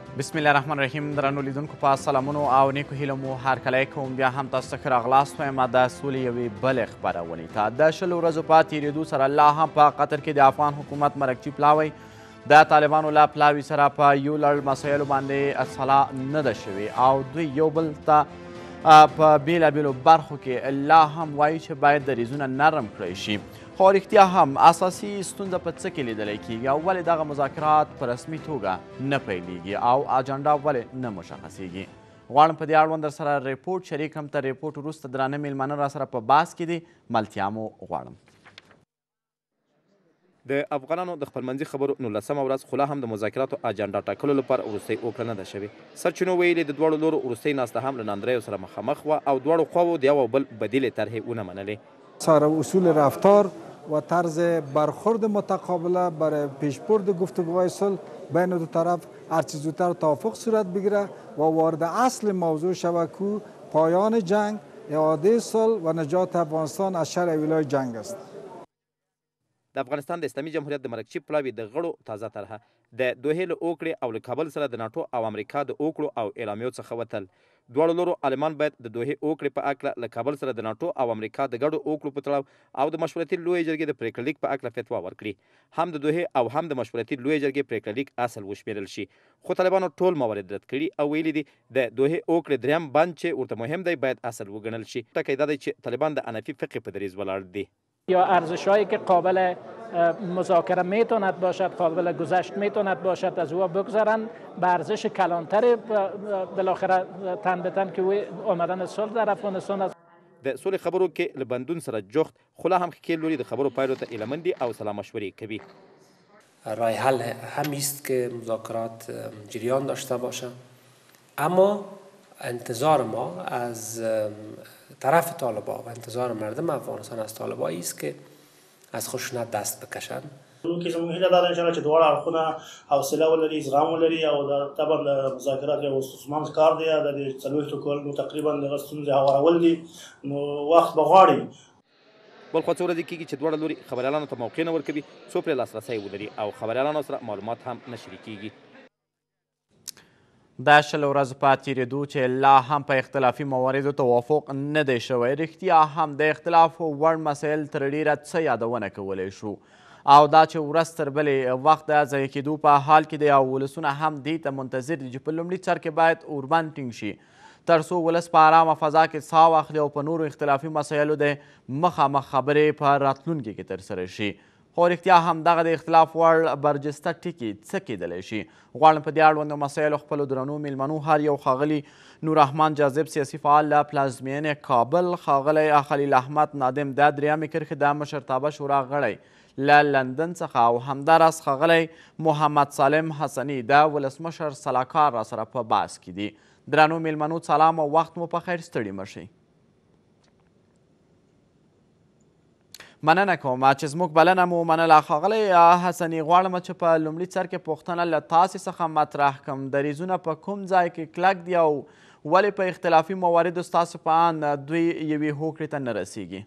بسم الله الرحمن الرحیم. درنو لیدونکو په سلامونو او نیکو هیلو مو هرکلی کوم. بیا هم تاسو ته ښه راغلاست وایم د سولې یوې بلې خپرونې ته. د 20 ورځو په تېرېدو سره لا هم په قطر کې د افغان حکومت مرکچي پلاوی د طالبانو له پلاوي سره په یو لړ مسایلو باندې سلا نه ده شوې او دوی یو بل ته په بېلابېلو برخو کې لا هم وایي چې باید دریځونه نرم کړی شي. خو رښتیا هم اساسي ستونزه په څه کې لیدلی کېږي او ولې دغه مذاکرات په رسمي توګه نه پیلیږي او اجنډا ولې نه مشخصیږي. غواړم په دې اړوند در سره ریپورټ شریک هم. تر ریپورټ وروسته درانه میلمانه را سره په بحث کې دي. ملتیا مو غواړم. د افغانانو د خپلمنځي خبرو 19مه ورځ خو لا هم د مذاکراتو اجنډا ټاکلو لپاره وروستۍ اوکړه نه ده شوې. سرچینو ویلي د دواړو لورو وروستۍ ناسته هم له ناندریو سره مخامخ وه او دواړو خواوو د یو او بل بدیلې طرحې ونه منلې. اصول رفتار و طرز برخورد متقابله برای پیشبرد گفتگوهای صلح بین دو طرف هرچه زودتر توافق صورت بگیره و وارد اصل موضوع شود که پایان جنگ، اعاده صلح و نجات افغانستان از شر ویلای جنگ است. د افغانستان د اسلامي جمهوریت د مرکچي پلاوي د غړو تازه طرحه د دوحې له اوکړې او له کابل سره د ناټو او امریکا د اوکړو او اعلامیو څخه وتل. دواړو لورو عالمان باید د دوحې اوکړې په هکله له کابل سره د ناټو او امریکا د ګډو اوکړو په تړاو او د مشورتي لویې جرګې د پرېکړه لیک په هکله فتوا ورکړي. هم د دوحې او هم د مشورتي لویې جرګې پرېکړه لیک اصل وشمېرل شي. خو طالبانو ټول موارد رد کړي او ویلي دي د دوحې اوکړې دریم بند چې ورته مهم دی باید اصل وګڼل شي. ټکی دا دی چې طالبان د حنفي فقه په دریځ ولاړ دي. یا ارزش‌هایی که قابل مذاکره میتوند باشد، قابل گذشت میتوند باشد، از او بگذارن به ارزش کلانتر بالاخره تن به تن که آمدن صلح در افغانستان است. د سولې خبرو کې له بندون سره جخت خو لا هم ښکیل لوري د خبرو پایلو ته ایلمن دي او سلا مشورې کوي. راه حل همی است که مذاکرات جریان داشته باشه، اما انتظار ما از طرف طالبان و انتظار مردم افغانستان از طالبانی است که از خشونت دست بکشن. که زموږ هیله دا ده انشاءالله چې دواړه اړخونه حوصله ولري، زغم ولري او طبعا د مذاکرات یو ستونزمن کار دی. د 40 کلونو تقریبا دغه ستونزې هوارول دي، نو وخت به غواړي. بل خوا څو ورځې کېږي چې دواړه لوري خبریالانو ته موقع نه ورکوي څو پرې لاسرسی ولري او خبریالانو سره معلومات هم نه شریکېږي. د 20 ورځو په تېرېدو چې لا هم په اختلافي مواردو توافق نه دی شوی، رښتیا هم د اختلاف وړ مسایل تر ډېره څه یادونه کولی شو او دا چې ورځ تر بلې وخت د ضایع کېدو په حال کې دی او ولسونه هم دې ته منتظر دي چې په لومړي سر کې باید اوربند ټینګ شي تر څو ولس په ارامه فضا کې ساه واخلي او په نورو اختلافي مسایلو د مخامخ خبرې په راتلونکي کې ترسره شي. خو رښتیا هم دغه د اختلاف وړ برجسته ټکي څه کیدلی شي؟ غواړم په دې اړوند مسایلو خپلو درنو میلمنو هر یو ښاغلي نوررحمان جاذب سیاسي فعال له پلازمینې کابل، ښاغلی خلیل احمد نادم د درېیمې کرښې د مشرتابه شورا غړی له لندن څخه او همداراز ښاغلی محمد سالم حسني د ولسمشر سلاکار را سره په بحث کې دي. درنو میلمنو سلام او وخت مو په خیر، ستړي مه شئ. مننه کوم چې زموږ بلنه مو منله. ښاغلی حسني، غواړم چې په لومړي سر کې پوښتنه له تاسې څخه مطرح کړم. دریځونه په کوم ځای کې کلک دي او ولې په اختلافي مواردو ستاسو په اند دوی یوې هوکړې ته نه رسیږي؟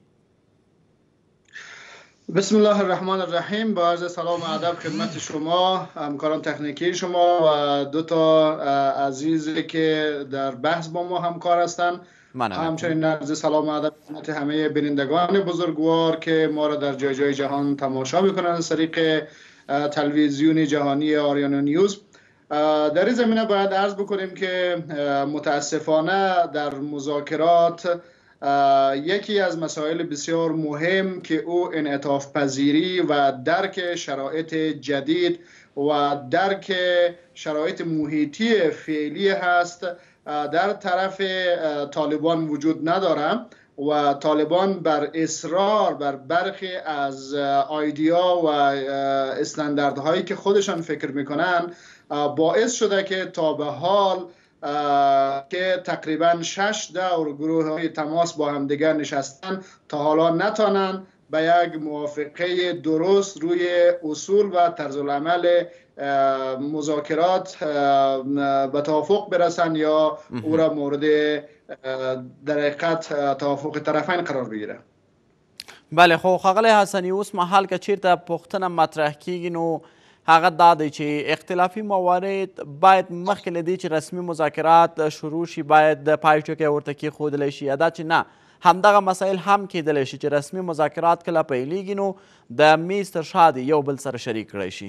بسم الله الرحمن الرحیم. با عرض سلام و ادب خدمت شما، همکاران تکنیکی شما و دو تا عزیزی که در بحث با ما همکار هستند. همچنین عرض سلام و ادب خدمت همه بینندگان بزرگوار که ما را در جای جای جهان تماشا میکنند از طریق تلویزیون جهانی آریانا نیوز. در این زمینه باید عرض بکنیم که متاسفانه در مذاکرات یکی از مسائل بسیار مهم که او انعطاف پذیری و درک شرایط جدید و درک شرایط محیطی فعلی هست در طرف طالبان وجود نداره و طالبان بر اصرار بر برخی از آیدیا و استانداردهایی که خودشان فکر میکنن باعث شده که تا به حال که تقریبا 6 دور گروه های تماس با هم دیگر نشستن تا حالا نتانن به یک موافقه درست روی اصول و طرز العمل مذاکرات به توافق برسن یا او را مورد در حقیقت توافق طرفین قرار بگیره. بله، خو ښاغلی حسني اوس مهال که چیرته پوښتنه مطرح کیږي نو هغه دا دی چې اختلافي موارد باید مخکې له دې چې رسمي مذاکرات شروع شي باید د پای ټکی ورته کېښودلی شي یا دا چې نه همدغه مسایل هم کېدلی شي چې رسمي مذاکرات کله پیلیږي نو د میز تر شا دې یو بل سره شریک کړی شي؟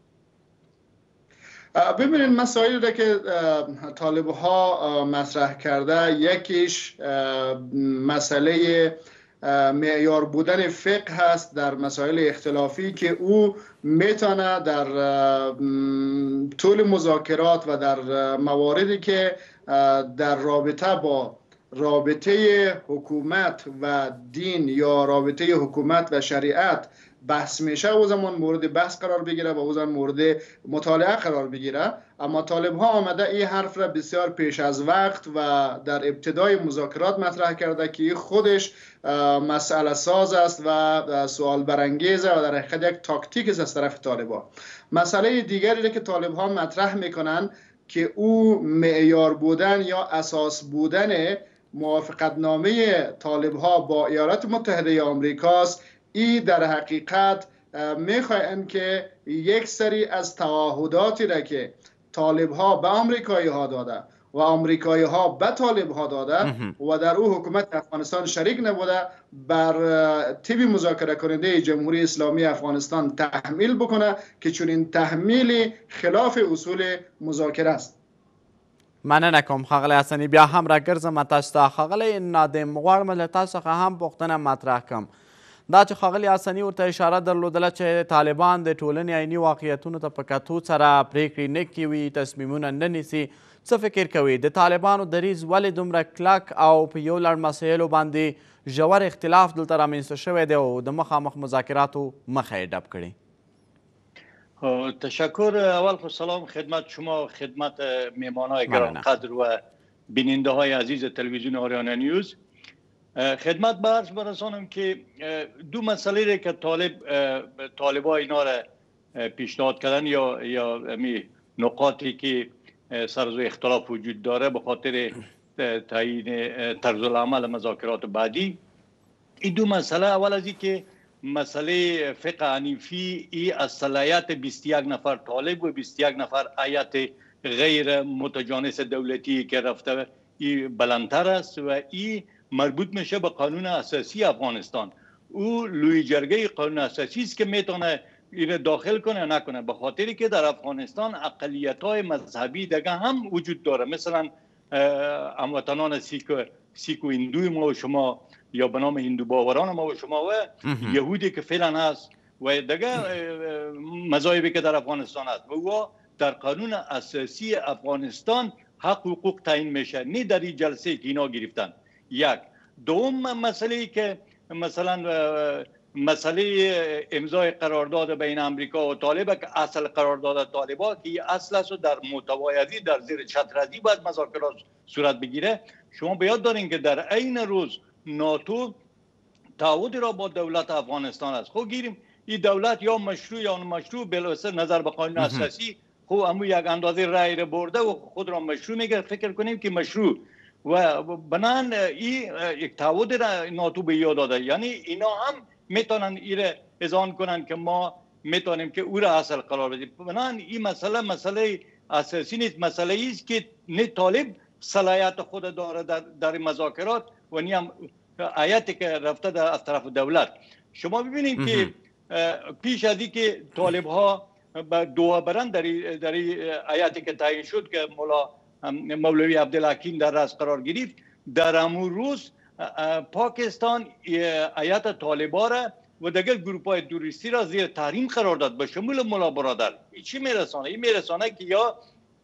ببینید مسائلی را که طالب ها مطرح کرده یکیش مسئله معیار بودن فقه هست در مسائل اختلافی که او میتونه در طول مذاکرات و در مواردی که در رابطه با رابطه حکومت و دین یا رابطه حکومت و شریعت بحث میشه او زمان مورد بحث قرار بگیره و او زمان مورد مطالعه قرار بگیره. اما طالب ها آمده این حرف را بسیار پیش از وقت و در ابتدای مذاکرات مطرح کرده که خودش مسئله ساز است و سوال برانگیزه و در حقیقت یک تاکتیک است از طرف طالب ها. مسئله دیگری که طالب ها مطرح میکنن که او معیار بودن یا اساس بودن موافقتنامه طالب ها با ایالات متحده آمریکاست. ای در حقیقت میخواهند که یک سری از تعهداتی را که طالب ها به آمریکایی ها داده و آمریکایی ها به طالب ها داده و در او حکومت افغانستان شریک نبوده بر تیب مذاکره کننده جمهوری اسلامی افغانستان تحمیل بکنه که چون این تحمیل خلاف اصول مذاکره است. مننه کوم ښاغلی حسني بیا هم راګرځم تاسو ته ښاغلی نادم غواړم له تاسو څخه هم پوښتنه مطرح کړم دا چې ښاغلي حسني ورته اشاره درلودله چې طالبان د ټولنې عیني واقعیتونو ته په کتو سره پریکړې نه کوي تصمیمونه نه نیسي څه فکر کوي د طالبانو دریځ ولې دومره کلک او په یو لړ مسایلو باندې ژور اختلاف دلته رامنځته شوی دی او د مخامخ مذاکراتو مخه یې ډب کړې؟ تشکر. اول خود سلام خدمت شما خدمت میهمانان گرانقدر و بیننده های عزیز تلویزیون آریانا نیوز. خدمت به عرض برسانم که دو مسئله را که طالبا اینا را پیشنهاد کردن یا نقاطی که سرزو اختلاف وجود داره به خاطر تعیین طرز العمل مذاکرات بعدی، این دو مسئله اول از این که مسئله فقه حنیفی ای از صلاحیت 21 نفر طالب و 21 نفر هیئت غیر متجانس دولتی که رفته ای بلندتر است و ای مربوط میشه به قانون اساسی افغانستان. او لوی جرگه قانون اساسی است که میتونه این داخل کنه نکنه، به خاطری که در افغانستان اقلیت‌های مذهبی دیگه هم وجود داره، مثلا هموطنان سیک و هندوی ما و شما یا به نام هندو باوران ما و شما و یهودی که فعلا هست و دیگه مذاهبی که در افغانستان هست و او در قانون اساسی افغانستان حق و حقوق تعیین میشه، نه در این جلسه که اینا گرفتن. یک دوم مسئله که مثلا مسئله امضای قرارداد بین امریکا و طالب که اصل قرارداد طالبا که اصل است و در محتوای در زیر چتر باید مذاکرات صورت بگیره. شما به یاد دارین که در عین روز ناتو تعهد را با دولت افغانستان است. خب گیریم این دولت یا مشروع یا مشروع بالواسطه نظر به قانون اساسی خب امو یک اندازه رای را برده و خود را مشروع میگه، فکر کنیم که مشروع و بنان این یک تعهد را ناتو به یاد داده، یعنی اینا هم میتونن ایره اذعان کنن که ما میتونیم که او را اصل قرار بدیم. بنان این مسئله اساسی نیست، مسئله است که نه طالب صلاحیت خود داره در مذاکرات و نه هم هیئتی که رفته از طرف دولت. شما ببینید که پیش از این که طالب ها به دوها برن در هیئتی که تعیین شد که مولوی عبدالحکیم در رأس قرار گرفت، در همون روز پاکستان هیئت طالبا را و دیگر گروپ های توریستی را زیر تحریم قرار داد به شمول ملا برادر. چی میرسانه؟ این میرسانه که یا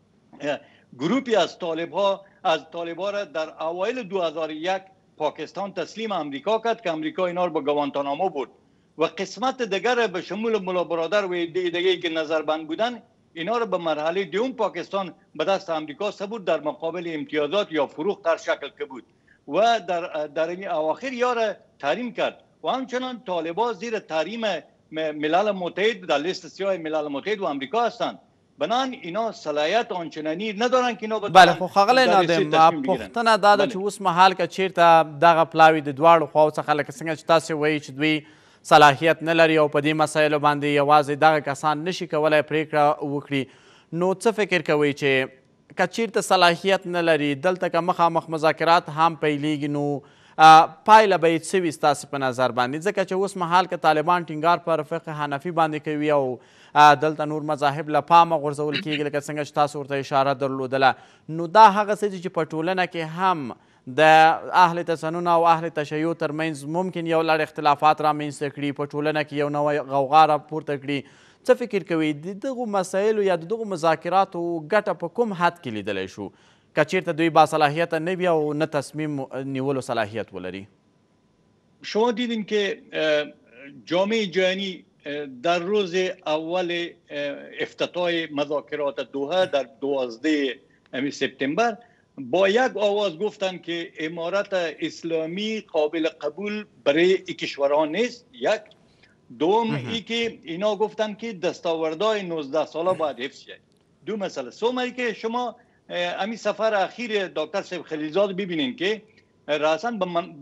گروپی از طالبا را در اوایل 2001 پاکستان تسلیم امریکا کرد که امریکا اینا رو به گوانتانامو برد و قسمت دیگر به شمول ملا برادر و دیگری که نظربند بودن اینا رو به مرحله دوم پاکستان به دست امریکا سپرد در مقابل امتیازات یا فروخت در شکل که بود و در این اواخر یار تحریم کرد و همچنان طالبان زیر تحریم ملل متحد در لیست سیاه ملل متحد و امریکا هستند. بنان اینا صلاحیت آنچنانی ندارن که اینا بله خو ښاغلی نادم پوښتنه دا ده چې اوس مهال که چیرته دغه پلاوي د دواړو خواو څخه لکه څنګه چې تاسې وایي چې دوی صلاحیت نه لري او په دې مسایلو باندې یوازې دغه کسان نشي کولی پریکړه وکړي نو څه فکر کوئ چې که چیرته صلاحیت نه لري دلته که مخامخ مذاکرات هم پیلیږي نو پایله به یې څه وي ستاسې په نظر باندې ځکه چې اوس مهال که طالبان ټینګار پر فقه حنفي باندې کوي او دلته نور مذاهب له پامه غورځول کیږي لکه څنګه چې تاسو ورته اشاره درلودله نو دا هغه څه چې په ټولنه کې هم د اهل تسنن او اهل تشیع ترمنځ ممکن یو لړ اختلافات رامنځته کړي په ټولنه کې یو نوی غوغا راپورته کړي څه فکر کوئ د دغو مسایلو یا د دغو مذاکراتو ګټه په کوم حد کې لیدلی شو که چیرته دوی باصلاحیته نه وي او نه تصمیم نیولو صلاحیت ولري شما دیدین که جامعه جهانی در روز اول افتتاح مذاکرات دوحه در 12 سپتامبر با یک آواز گفتن که امارت اسلامی قابل قبول برای کشورها نیست یک دوم ای که اینا گفتن که دستاوردهای 19 ساله باید حفظ شد دو مسئله سوم که شما امی سفر اخیر دکتر صاحب خلیلزاد ببینین که راسن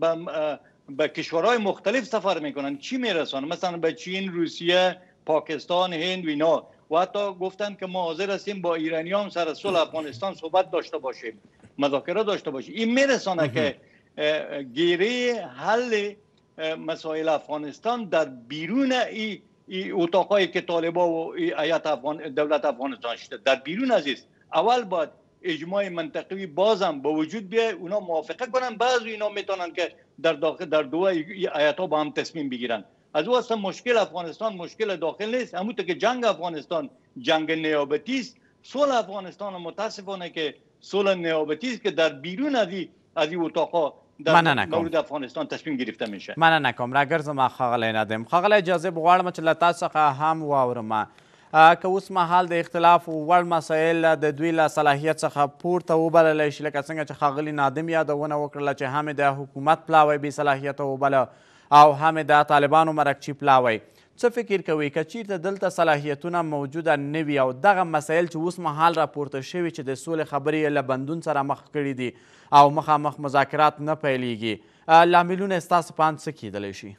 به کشورهای مختلف سفر میکنن چی میرسن مثلا به چین روسیه پاکستان هند و اینا و حتی گفتن که ما حاضر هستیم با ایرانیان سر صلح افغانستان صحبت داشته باشیم مذاکره داشته باشیم این میرسانه که گیره حل مسائل افغانستان در بیرون ای اتاقایی که طالبا و هیئت دولت افغانستان شده در بیرون عزیز اول باید اجماع منطقوی بازم با وجود بیاید اونا موافقه کنن بعضی اینا میتونن که در دو هیئت‌ها با هم تصمیم بگیرن از او اصلا مشکل افغانستان مشکل داخل نیست همونطور که جنگ افغانستان جنگ نیابتی است صلح افغانستان متاسفانه که صلح نیابتی است که در بیرون از این اتاقها در مورد افغانستان تصمیم گرفته میشه مننه کوم راګرځم ښاغلی ندیم ښاغلی اجازه غواړم چې له تاسو څخه هم واورم که اوس مهال د اختلاف وړ مسایل د دوی له صلاحیت څخه پورته وبللی شي لکه څنګه چې ښاغلي نادم یادونه وکړله چې هم د حکومت پلاوی بې صلاحیته وبله او هم د طالبانو مرکچي پلاوی څه فکر کوئ که چیرته دلته صلاحیتونه موجوده نه وي او دغه مسایل چې اوس مهال راپورته شوي چې د سولې خبرې له بندون سره مخ کړي دي او مخامخ مذاکرات نه پیلیږي لاملونه ستاسو په اند څه کیدلی شي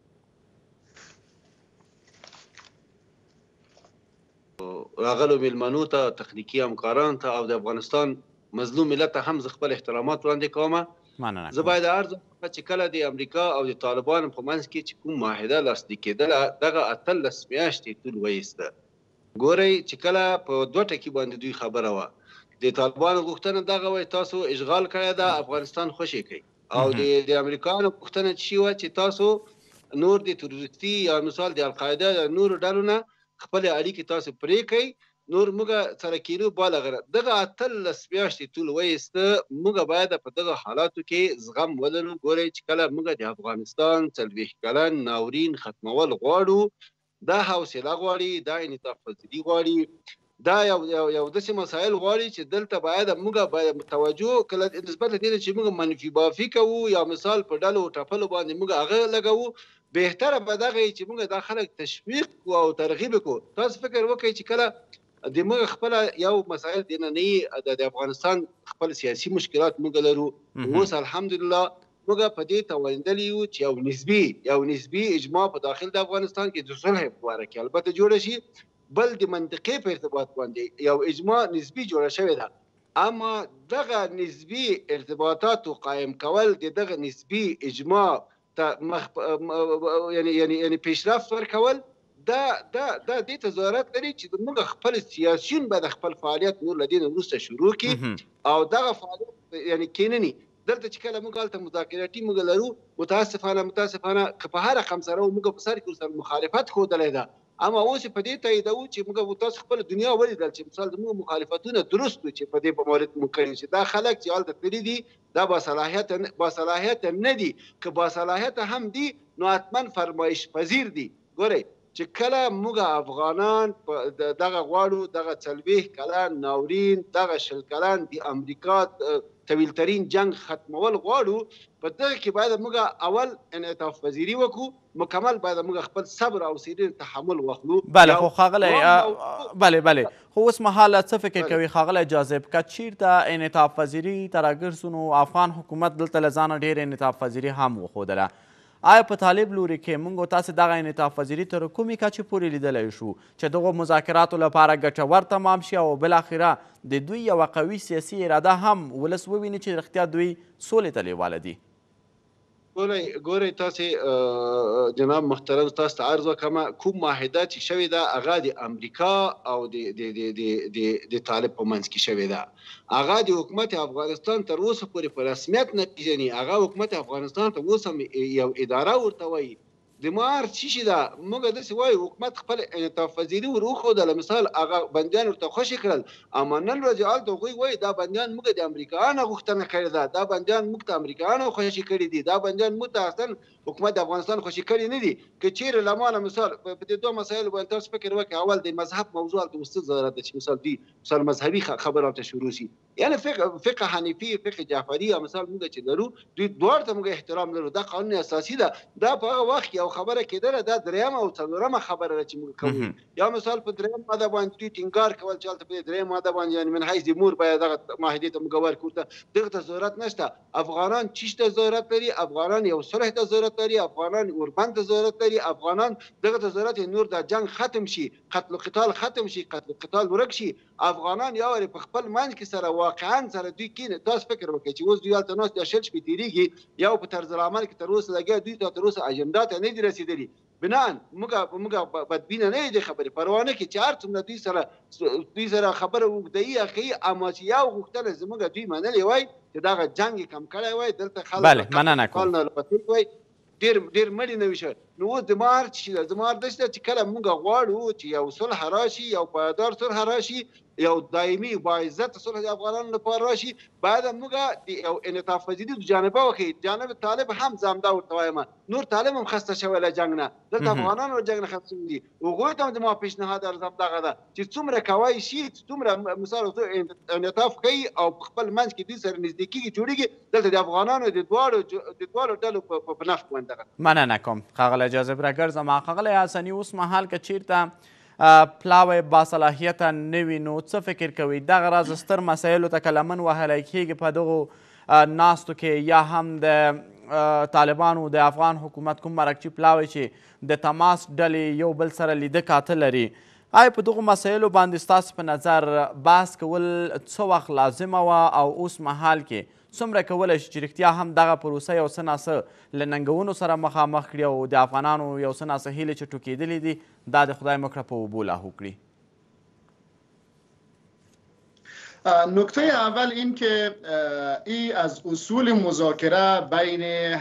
راغلو میلمنو ته تخنیکي همکارانو ته او د افغانستان مظلوم ملت ته هم زه خپل احترامات وړاندې کوم زه باید عرض وکړم چې کله د امریکا او د طالبانو په منځ کې چې کوم معاهده لاسلیک کېدله دغه 18 میاشتې طول وایسته ګورئ چې کله په دوه ټکي باندې دوی خبره وه د طالبانو غوښتنه دغه وای تاسو اشغال کړی ده افغانستان خوشي کوي او د امریکایانو غوښتنه چې وه چې تاسو نور د تروریستي یا مثال د القاعده یا نورو ډلو نه خپلې اړیکې تاسو پرې کوئ نور موږ سره کینو بالا غره دغه 18 میاشتې طول وایسته موږ باید په دغه حالاتو کې زغم ولرو ګورئ چې کله موږ د افغانستان 40 کلن ناورین ختمول غواړو دا حوصله غواړي دا انعطاف پذیري غواړي دا یو داسې مسایل غواړي چې دلته باید موږ توجه کله نسبت لدې چې موږ منفي بافي کوو یا مثال په ډلو ټپلو باندې موږ هغه لګوو بهتره به دغه چې موږ دا خلک تشویق کړو او ترغیب کړو تاسو فکر وکړئ چې کله د موږ خپل یو مسایل د نننۍ د افغانستان خپل سیاسي مشکلات موږ لرو اوس الحمدلله موږ په دې توانیدلي یو چې یو نسبي اجماع په داخل د افغانستان کې د صلح په باره کې البته جوړه شي بل د منطقې په ارتباط باندې یو اجماع نسبي جوړه شوې ده اما دغه نسبي ارتباطات قائم کول دغه نسبي اجماع یعنی پیشرفت ورکول دا دې ته ضرورت لري چې موږ خپل سیاسیون به د خپل فعالیت نور له دې نه وروسته شروع کړي او دغه فعالیت یعنی کینني دلته چې کله موږ هلته مذاکراتي موږ لرو متاسفانه که په هر رقم سره موږ په سر کې ورسره مخالفت ښودلی ده اما اوس په دې تاییدوو چې موږ تاسو خپل دنیا ولیدل چې مثال زموږ مخالفتونه درست وو چې په دې په مورد موږ کړي چې دا خلک چې هلته تللي دي دا باصلاحیته نه دي که باصلاحیته هم دي نو حتما فرمایش پذیر دي ګورئ چې کله موږ افغانان دغه غواړو دغه 40 کلن ناورین دغه 20 کلن د امریکا طویل ترین جنگ ختمول غواړو په دغه کې باید موږ اول انعطاف پذیري وکړو مکمل باید موږ خپل صبر او سیرین تحمل واخلو بله خو ښاغلی بله خو اوس مهاله څه فکر کوي ښاغلی جاذب که چیرته انعطاف پذیري ته راګرځو نو افغان حکومت دلته له ځانه ډېر انعطاف پذیري هم وښودله آیا په طالب لوري کې موږ تاسې دغه انعطاف پذیري تر کومې کچې پورې لیدلی شو چې دغو مذاکراتو لپاره ګټور تمام شي او بالاخره د دوی یوه قوي سیاسي اراده هم ولس وویني چې رښتیا دوی سولې ته لیواله دي؟ ګورئ تاسې جناب محترم تاسو ته عرض وکړم کوم معاهده چې شوې ده هغه د امریکا او د طالب په منځ کې شوې ده. هغه د حکومت افغانستان تر اوسه پورې په رسمیت نه پیژني. هغه حکومت افغانستان ته اوس هم یو اداره ورته وایي. د مار څه شي ده موږ داسې وایو حکومت خپل انعطاف پذیري ور وښودله. مثال هغه بندیان ورته خوشې کړل اما نن ورځې هلته هغوی وایي دا بندیان موږ د امریکایانو غوښتنه کړې ده، دا بندیان موږ ته امریکایانو خوشې کړي دي، دا بندیان موږ ته اصلا حکومت د افغانستان خوشې کړي نه دي. که چیرې له مانه مثال په دې دوه مسایلو باندې تاسو فکر وکړئ، اول د مذهب موضوع هلته اوس څه ضرورت ده چې مثال دوی مثال مذهبي خبره هلته شروع شي. یعنې فقه حنیفي فقه جعفري او مثال موږ چې لرو دوی دواړو ته موږ احترام لرو. دا قانون اساسي ده. دا په هغه وخت کې یو خبره کېدله دا درېیمه او څلورمه خبره ده چې موږ کوو. یا مثال په درېیم ماده باندې دوی ټینګار کول چې هلته په دې درېیم ماده باندې یعنې من حیث د مور باید دغه معاهدې ته موږ ورکړو. دغه ته ضرورت نشته. افغانان چیش ته ضرورت لري؟ افغانان یو صلح ته ضرورت لري. افغانان اوربند ته ضرورت لري. افغانان دغه ته ضرورت نور د جنگ ختم شي، قتل و قتال ختم شي، قتل و قتال ورک شي. افغانان یا په خپل منځ کې سره واقعا سره دوی کینې. تاسو فکر وکړئ چې اوس دوی هلته ناست د شل شپې تېرېږي یا په طرز العمل کې تر اوسه لګیا دوی ته تر اوسه اجنډا ته نه دي رسېدلي. بنان موږ بدبینه نه یو دې خبرې پروا نه کړي چې هر څومره دوی سره خبره اوږدوي یا کوي اما چې یو غوښتنه زموږ دوی منلې وای چې دغه جنګ یې کم کړی وای دلته خلک مننه کوم ډېر مړي نه وي شوی. نو اوس د مار چې د مار داسې ده چې کله موږ غواړو چې یو صلح راشي، یو پایدار صلح راشي، یو دایمي باعزته صلح د افغانانو لپاره راشي، باید موږ د یو انعطاف پذیري د جانبه وښیي. جانب طالب هم زه همدا ورته وایم نور طالب هم خسته شوی له جنګ نه. دلته افغانان له جنګ نه خسته شوي دي. هغوی ته هم زما پیشنهاد عرض همدغه ده چې څومره کولی شي څومره مثال انعطاف کوي او په خپل منځ کې دوی سره نزدیکېږي جوړېږي دلته د افغانانو د دواړو ډلو په نفع باندې دغه. مننه کوم ښاغلی جاذب راګرځم. ښاغلی حسني اوس مهال که چیرته پلاوی باصلاحیته نه وي نو څه فکر کوئ دغه راز ستر مسایلو ته که لمن وهلی کېږي په دغو ناستو کې یا هم د طالبانو د افغان حکومت کوم مرکچي پلاوی چې د تماس ډلې یو بل سره لیده کاته لري آیا په دغو مسایلو باندې ستاسو په نظر بحث کول څه وخت لازمه وه او اوس مهال کې څومره کولی شي چې رښتیا هم دغه پروسه یو څه ناڅه له ننګونو سره مخامخ کړي او د افغانانو یو څه ناڅه هیلې چې ټوکېدلې دي دا د خدای مکړه په اوبو لاهو کړي؟ نکته اول این که این از اصول مذاکره بین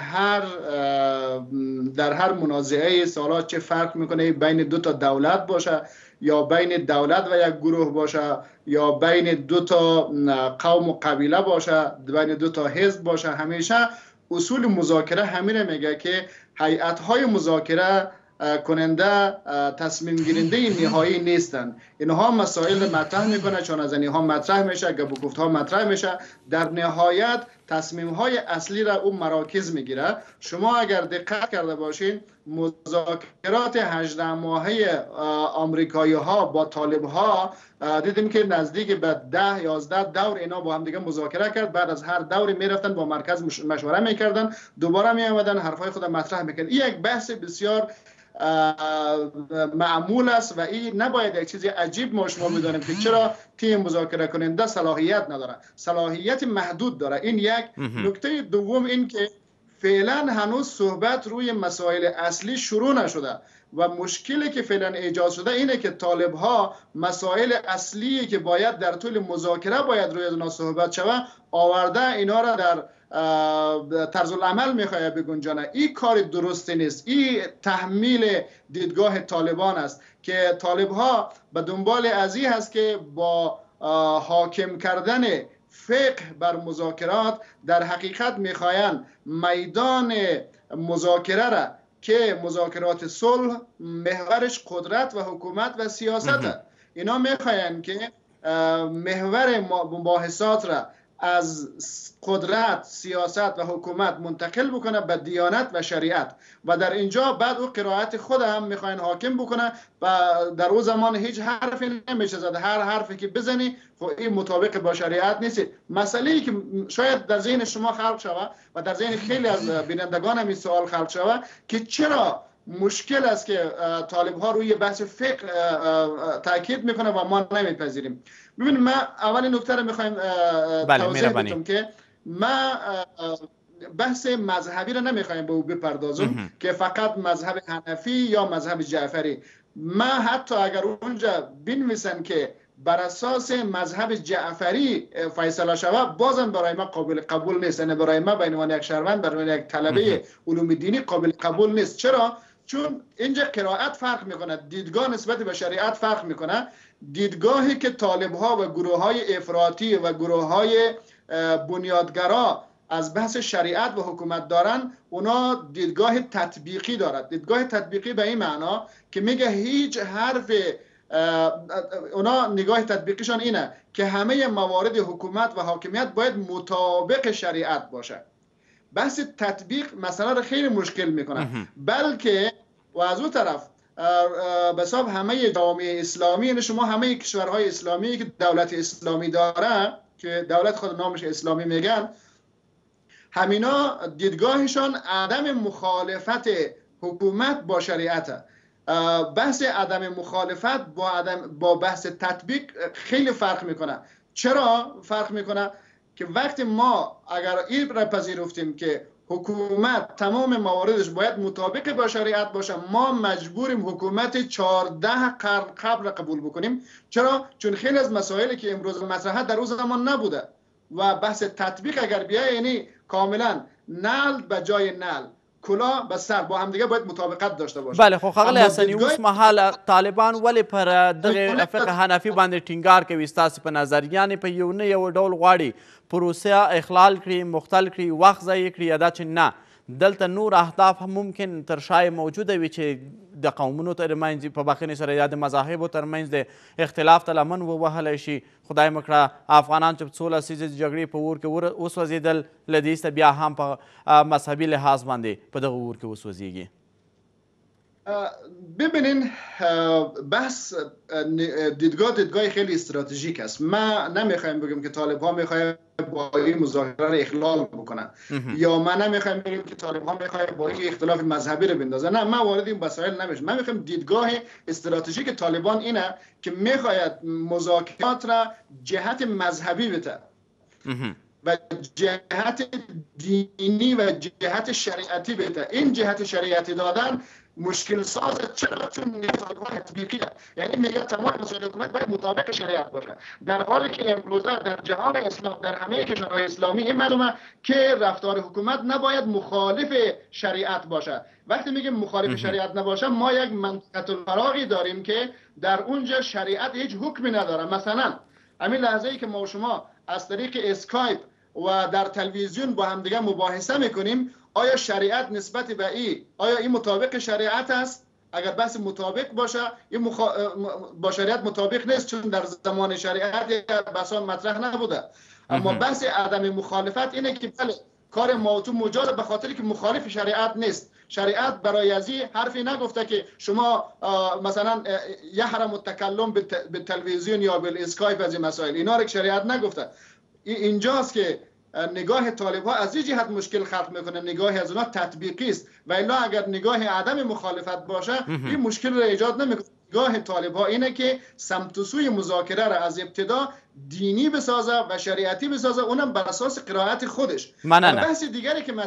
در هر منازعه سالات چه فرق میکنه بین دو تا دولت باشه یا بین دولت و یک گروه باشه یا بین دو تا قوم و قبیله باشه بین دو تا حزب باشه همیشه اصول مذاکره همین میگه که هیئت‌های مذاکره کننده تصمیم گیرنده نهایی نیستند. اینها مسائل مطرح میکنه چون از اینها مطرح میشه گپ و گفت‌ها مطرح میشه در نهایت تصمیم های اصلی را اون مراکز میگیره. شما اگر دقت کرده باشین مذاکرات 18 ماهه آمریکایی ها با طالب ها دیدیم که نزدیک به 10-11 دور اینا با هم دیگه مذاکره کرد. بعد از هر دوری میرفتن با مرکز مشوره میکردن دوباره میآمدن حرفای خود مطرح میکردن. این یک بحث بسیار معمول است و این نباید یک چیزی عجیب ما شما بدانیم که چرا تیم مذاکره کننده صلاحیت نداره، صلاحیت محدود داره. این یک نکته دوم این که فعلا هنوز صحبت روی مسائل اصلی شروع نشده و مشکلی که فعلا ایجاد شده اینه که طالب ها مسائل اصلی که باید در طول مذاکره باید روی اینا صحبت شود آورده اینا را در طرز العمل میخواد بگنجانه. این کار درستی نیست. این تحمیل دیدگاه طالبان است که طالب ها به دنبال ازی هست که با حاکم کردن فقه بر مذاکرات در حقیقت میخواین میدان مذاکره را که مذاکرات صلح محورش قدرت و حکومت و سیاست است. اینا میخواین که محور مباحثات را از قدرت، سیاست و حکومت منتقل بکنه به دیانت و شریعت و در اینجا بعد او قرائت خود هم میخواین حاکم بکنه و در اون زمان هیچ حرفی نمیشه زد. هر حرفی که بزنی خب این مطابق با شریعت نیست. مسئله‌ای که شاید در ذهن شما خلق شود و در ذهن خیلی از بینندگان هم این سوال خلق شود که چرا مشکل است که طالب ها روی بحث فقه تاکید میکنه و ما نمیپذیریم. ببین ما اولین نکته رو میخوایم توضیح بدم که ما بحث مذهبی رو نمیخوایم به او بپردازم که فقط مذهب حنفی یا مذهب جعفری. ما حتی اگر اونجا بنویسن که بر اساس مذهب جعفری فیصله شود بازم برای ما قابل قبول نیست. یعنی برای ما به عنوان یک شهروند، برای عنوان یک طلبه علوم دینی قابل قبول نیست. چرا؟ چون اینجا قرائت فرق میکنه، دیدگاه نسبت به شریعت فرق میکنه. دیدگاهی که طالب ها و گروه های افراطی و گروه های بنیادگرا از بحث شریعت و حکومت دارن، اونا دیدگاه تطبیقی دارد. دیدگاه تطبیقی به این معنا که میگه هیچ حرف، اونا نگاه تطبیقیشان اینه که همه موارد حکومت و حاکمیت باید مطابق شریعت باشه. بحث تطبیق مسئله رو خیلی مشکل میکنه. بلکه و از اون طرف به حساب همه جامعه اسلامی، یعنی شما همه کشورهای اسلامی که دولت اسلامی داره که دولت خود نامش اسلامی میگن، همینا دیدگاهشان عدم مخالفت حکومت با شریعت. بحث عدم مخالفت با بحث تطبیق خیلی فرق میکنه. چرا فرق میکنه؟ که وقتی ما اگر این را پذیرفتیم که حکومت تمام مواردش باید مطابق با شریعت باشه، ما مجبوریم حکومت 14 قرن قبل را قبول بکنیم. چرا؟ چون خیلی از مسائلی که امروز مطرحه در اون زمان نبوده و بحث تطبیق اگر بیای یعنی کاملا نعل به جای نعل، کلا به سر با هم دیگه باید مطابقت داشته باشه. بله خو ښاغلی حسني اوس مهال طالبان ولې پر دغه فقه حنفي باندې ټینګار کوي ستاسو په نظر؟ یعنې په یو نه یو ډول غواړي پروسه اخلال کړي، مختل کړي، وخت ضایع کړي، یا دا چې نه دلته نور اهداف هم ممکن تر شای موجوده وي چې د قومونو ترمنځ په بخښنې سره یا د مذاهبو ترمنځ د اختلاف ته لمن ووهلی شي. خدای مه کړه افغانان چې په 16 لسیزې جګړې په اور کې وسوځېدل، له دې سته بیا هم په مذهبي لحاظ باندې په دغه اور کې وسوځېږي. ببینین بحث دیدگاه خیلی استراتژیک است. ما نمیخوایم بگیم که طالب ها میخوایم با این مذاکره رو اخلال بکنن یا ما نمیخوایم بگیم که طالب ها میخوایم با این اختلاف مذهبی رو بندازن. نه، ما وارد این مسائل نمیشیم. ما میخوایم دیدگاه استراتژیک طالبان اینه که میخواید مذاکرات را جهت مذهبی بده و جهت دینی و جهت شریعتی بده. این جهت شریعتی دادن مشکل سازه. چرا؟ چون نظام تطبیقی است. یعنی میگه تمام مسائل حکومت باید مطابق شریعت باشه، در حالی که امروزه در جهان اسلام در همه کشورهای اسلامی این معلومه که رفتار حکومت نباید مخالف شریعت باشه. وقتی میگیم مخالف شریعت نباشه، ما یک منطقه الفراغی داریم که در اونجا شریعت هیچ حکمی نداره. مثلا همین لحظه ای که ما و شما از طریق اسکایپ و در تلویزیون با هم دیگه مباحثه میکنیم، آیا شریعت نسبت به آیا این مطابق شریعت است؟ اگر بحث مطابق باشه، این با شریعت مطابق نیست، چون در زمان شریعت بحثان مطرح نبوده. اما بحث عدم مخالفت اینه که بله کار ما تو مجاز به خاطری که مخالف شریعت نیست. شریعت برای ازی حرفی نگفته که شما مثلا یحرم التکلم به تلویزیون یا به اسکایپ از این مسائل، اینا رو شریعت نگفته. اینجاست که نگاه طالب ها از این جهت مشکل خلق میکنه، نگاه از اونها تطبیقی است. و الا اگر نگاه عدم مخالفت باشه این مشکل رو ایجاد نمیکنه. نگاه طالب ها اینه که سمت و سوی مذاکره را از ابتدا دینی بسازه و شریعتی بسازه، اونم بر اساس قرائت خودش. بحث دیگری که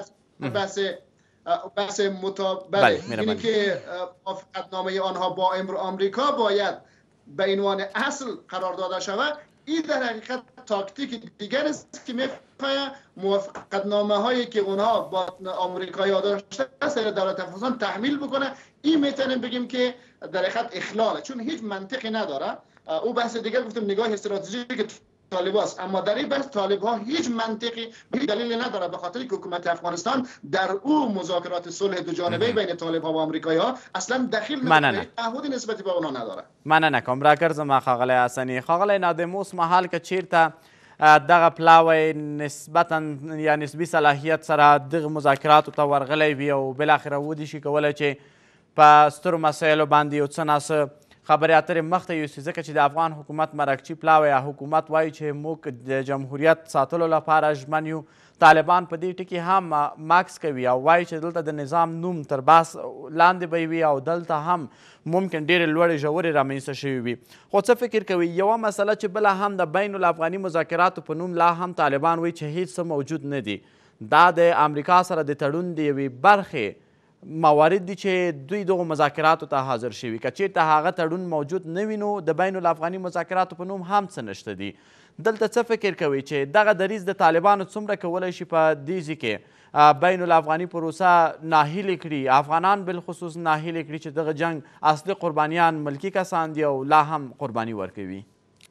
بحث اینه که موافقتنامه آنها با آمریکا باید به عنوان اصل قرار داده شود. این در حقیقت تاکتیک دیگر است که میخواه موافقتنامه هایی که اونها با آمریکایی ها داشته سر دولت افغانستان تحمیل بکنه. این میتونیم بگیم که در حقیقت اخلاله، چون هیچ منطقی نداره. او بحث دیگر گفتم نگاه استراتژیک طالب هاست، اما در این بحث طالب ها هیچ منطقی هیچ دلیلی نداره، به خاطر که حکومت افغانستان در او مذاکرات صلح دو جانبه بین طالب ها و آمریکایی ها اصلا دخیل نمیشه، تعهدی نسبت به اونا نداره. مننه کوم راګرځم ښاغلی حسني. ښاغلی نادم اوس مهال که چیرته دغه پلاوی نسبتا یا نسبي صلاحیت سره دغه مذاکراتو ته ورغلی وي او بالاخره ودې شي کولی چې په سترو مسایلو باندې یو څه ناڅه خبرې اترې مخته یوسي ځکه چې د افغان حکومت مرکچي پلاوی یا حکومت وایي چې موږ د جمهوریت ساتلو لپاره ژمن یو. طالبان په دې ټکي هم ماکس کوي او وایي چې دلته د نظام نوم تر بحث لاندې به وي او دلته هم ممکن ډېرې لوړې ژورې رامنځته شوي وي. خو څه فکر کوي یوه مسله چې بله هم د بین الافغاني مذاکراتو په نوم لا هم طالبان وایي چې هیڅ څه موجود نه دي، دا د امریکا سره د تړون د یوې برخې موارد دي چې دوی دغو مذاکراتو ته حاضر شوي. که چېرته هغه تړون موجود نه وي نو د بین الافغاني مذاکراتو په نوم هم څه نشته دي. دلته څه فکر کوي چې دغه دریځ د طالبانو څومره کولی شي په دې ځای کې بین الافغاني پروسه ناهیلې کړي، افغانان بالخصوص ناهیلې کړي چې دغه جنگ اصلي قربانیان ملکی کسان دي او لا هم قربانی ورکوي؟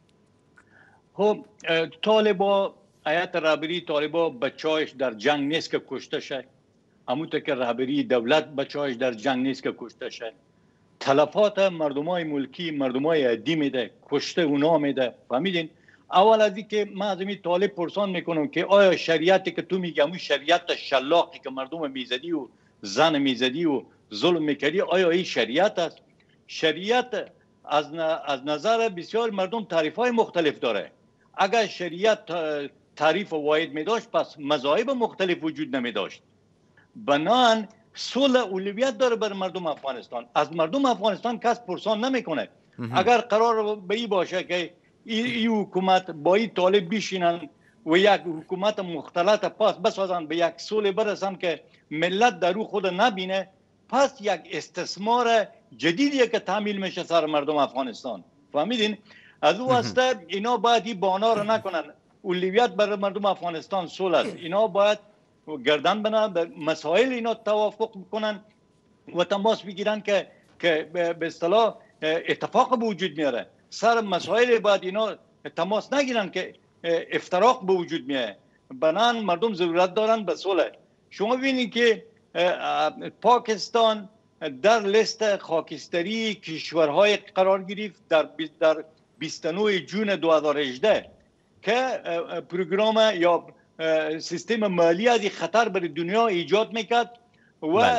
خب طالبا هیئت رهبری طالبا بچه‌هاش در جنگ نیست که کشته شه، همونطور که رهبری دولت بچه‌هاش در جنگ نیست که کشته شه. تلفات مردمای ملکی مردمای عادی میده، کشته اونا میده. فهمیدین؟ اول از اینکه من از این طالب پرسان میکنم که آیا شریعتی که تو میگی همون شریعت شلاقی که مردم میزدی و زن میزدی و ظلم میکردی آیا این شریعت است؟ شریعت از نظر بسیار مردم تعریف های مختلف داره. اگر شریعت تعریف واحد میداشت پس مذاهب مختلف وجود نمیداشت. بنان صلح اولویت داره بر مردم افغانستان. از مردم افغانستان کس پرسان نمیکنه. اگر قرار به این باشه که این حکومت با این طالب بیشینن و یک حکومت مختلط پاس بسازن به یک صلح برسن که ملت در او خود نبینه، پس یک استثمار جدیدیه که تحمیل میشه سر مردم افغانستان. فهمیدین؟ از او واسطه اینا باید این بانا رو نکنن. اولویت برای مردم افغانستان صلح است. اینا باید گردن بنن به مسائل اینا توافق بکنن و تماس بگیرن که به اصطلاح اتفاق به وجود میاره. سر مسائل باید اینا تماس نگیرن که افتراق به وجود میاد. بنان مردم ضرورت دارن به صلح. شما ببینید که پاکستان در لیست خاکستری کشورهای قرار گرفت در 29 جون 2018 که پروگرام یا سیستم مالی از خطر بر دنیا ایجاد میکرد و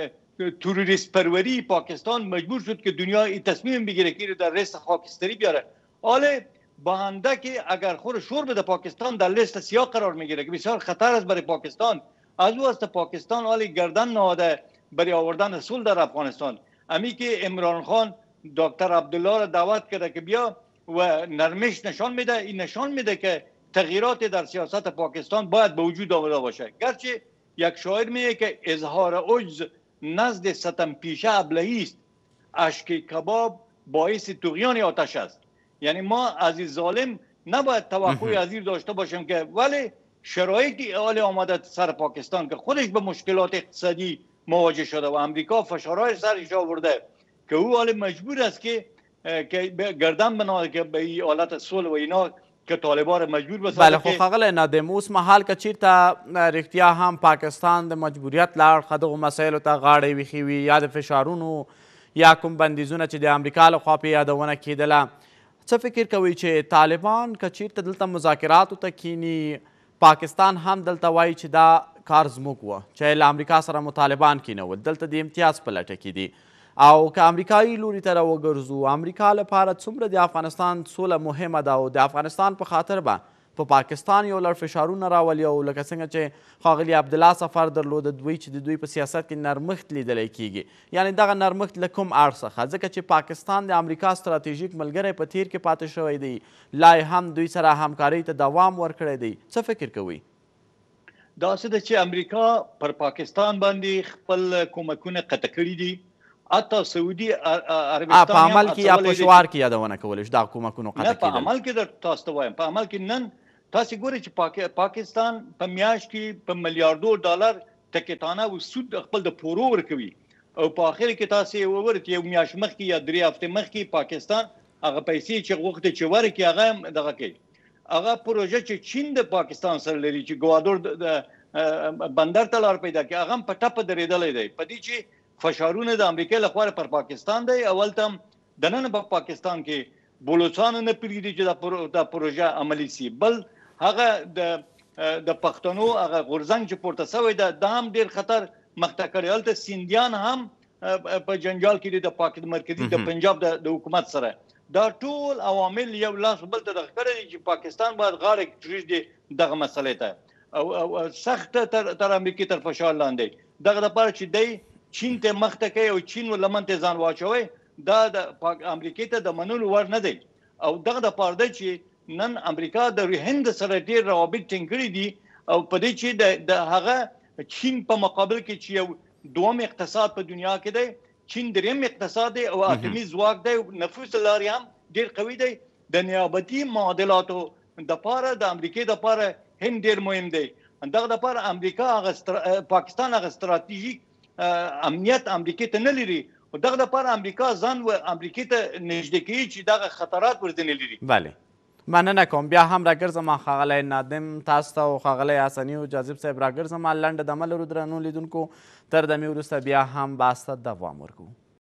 تروریست پروری پاکستان مجبور شد که دنیا این تصمیم بگیره که در لیست خاکستری بیاره. حالا باهنده که اگر خور شور بده پاکستان در لیست سیاه قرار میگیره که بسیار خطر است برای پاکستان. از او است پاکستان حالا گردن نهاده برای آوردن صلح در افغانستان. امی که عمران خان دکتر عبدالله را دعوت کرده که بیا و نرمش نشان میده، این نشان میده که تغییرات در سیاست پاکستان باید به وجود آورده باشه. گرچه یک شاعر میگه که اظهار عجز نزد ستم پیشه ابلهی است، اشک کباب باعث طغیان آتش است. یعنی ما از این ظالم نباید توقع عزیز داشته باشیم که ولی شرایطی حال آمده سر پاکستان که خودش به مشکلات اقتصادی مواجه شده و امریکا فشارهای سرش آورده که او حال مجبور است که گردن بناده که به این حالت صلح و اینا که طالبان مجبور بسازه. بله خو ښاغلی نادم اوس مهال که چیرته رښتیا هم پاکستان د مجبوریت له اړخه دغو مسایلو ته غاړه ویښې وي یا د فشارونو یا کوم بندیزونه چې د امریکا لخوا پې یادونه کېدله، څه فکر کوئ چې طالبان که چیرته دلته مذاکراتو ته کینی، پاکستان هم دلته وایي چې دا کار زموږ و چې له امریکا سره مو طالبان کینول، دلته د امتیاز په لټه کې دي، او که امریکایي لوري ته راوګرځو امریکا لپاره څومره د افغانستان سوله مهمه ده او د افغانستان په خاطر به په پاکستان یو لړ فشارونه راولي او لکه څنګه چې ښاغلي عبدالله سفر درلوده دوی چې د دوی په سیاست کې نرمښت لیدلی کیږي، یعنی دغه نرمښت له کوم اړخ څخه ځکه چې پاکستان د امریکا ستراتیژیک ملګری په تیر کې پاتې شوی دی، لا هم دوی سره همکارۍ ته دوام ورکړی دی، څه فکر کوئ؟ داسې ده چې امریکا پر پاکستان باندې خپل کومکونه قطع کړي دي. حتی سعودي عربستان په عمل کې یا په شعار کې یادونه کولی شو دغه کومکونو قطع کېدل؟ نه، په عمل کې در تاسو ته وایم، په عمل کې نن تاسو ګورئ چې پاکستان په میاشت کې په میلیاردو ډالر ټکټانه او سود خپل د پورو ورکوي او په اخر کې تاسو وګورئ یو میاشت مخکې یا 3 هفته مخکې پاکستان هغه پیسې چې غوښتي چې ورکړي هغه دغه کوي. هغه پروژه چې چین د پاکستان سره لري چې ګوادور د بندر ته لار پیدا کړي هغه په ټپه درېدلی دی. په دې چې فشارونه د امریکا لخوا پر پاکستان دی. اول تم د نن په پاکستان کې بلوچستان نه پریږدي چې دا پروژه عملی سي، بل هغه د پښتنو هغه غورځنګ چې پورته شوی دا هم ډیر خطر مخته کړی. هلته سیندیان هم په جنجال کې د مرکزي د پنجاب د حکومت سره. دا ټول عوامل یو لاس بل ته دغه کړی چې پاکستان باید غاړه کېږدي دغه مسلې ته او سخت تر امریکې تر فشار لاندې. دغه لپاره چې دی چین ته مخته کوي او چین ولمن ته ځان واچوي دا د امریکې ته د منلو وړ نه دی. او دغه لپاره دی چې نن امریکا د هند سره ډیر روابط ټینګ کړي دي او په دې چې د هغه چین په مقابل کې چې یو دوم اقتصاد په دنیا کې دی، چین دریم اقتصاد دی او اټومي ځواک دی، نفوس لري هم ډیر قوي دی. د نیابتي معادلاتو د پاره د امریکای د پاره هم ډیر مهم دی. دغه د پاره امریکا پاکستان هغه ستراتیژیک امنیت امریکای ته نه لري او دغه د پاره امریکا ځان و امریکای ته نږدې کوي چې دغه خطرات ورته لري. بله مننه کوم. بیا هم راګرځم ښاغلی نادم تاسو ته او ښاغلی حسني او جاذب صاحب راګرځم لنډه دمه لرو درنو لیدونکو. تر دمې وروسته بیا هم بحث ته دوام ورکوو.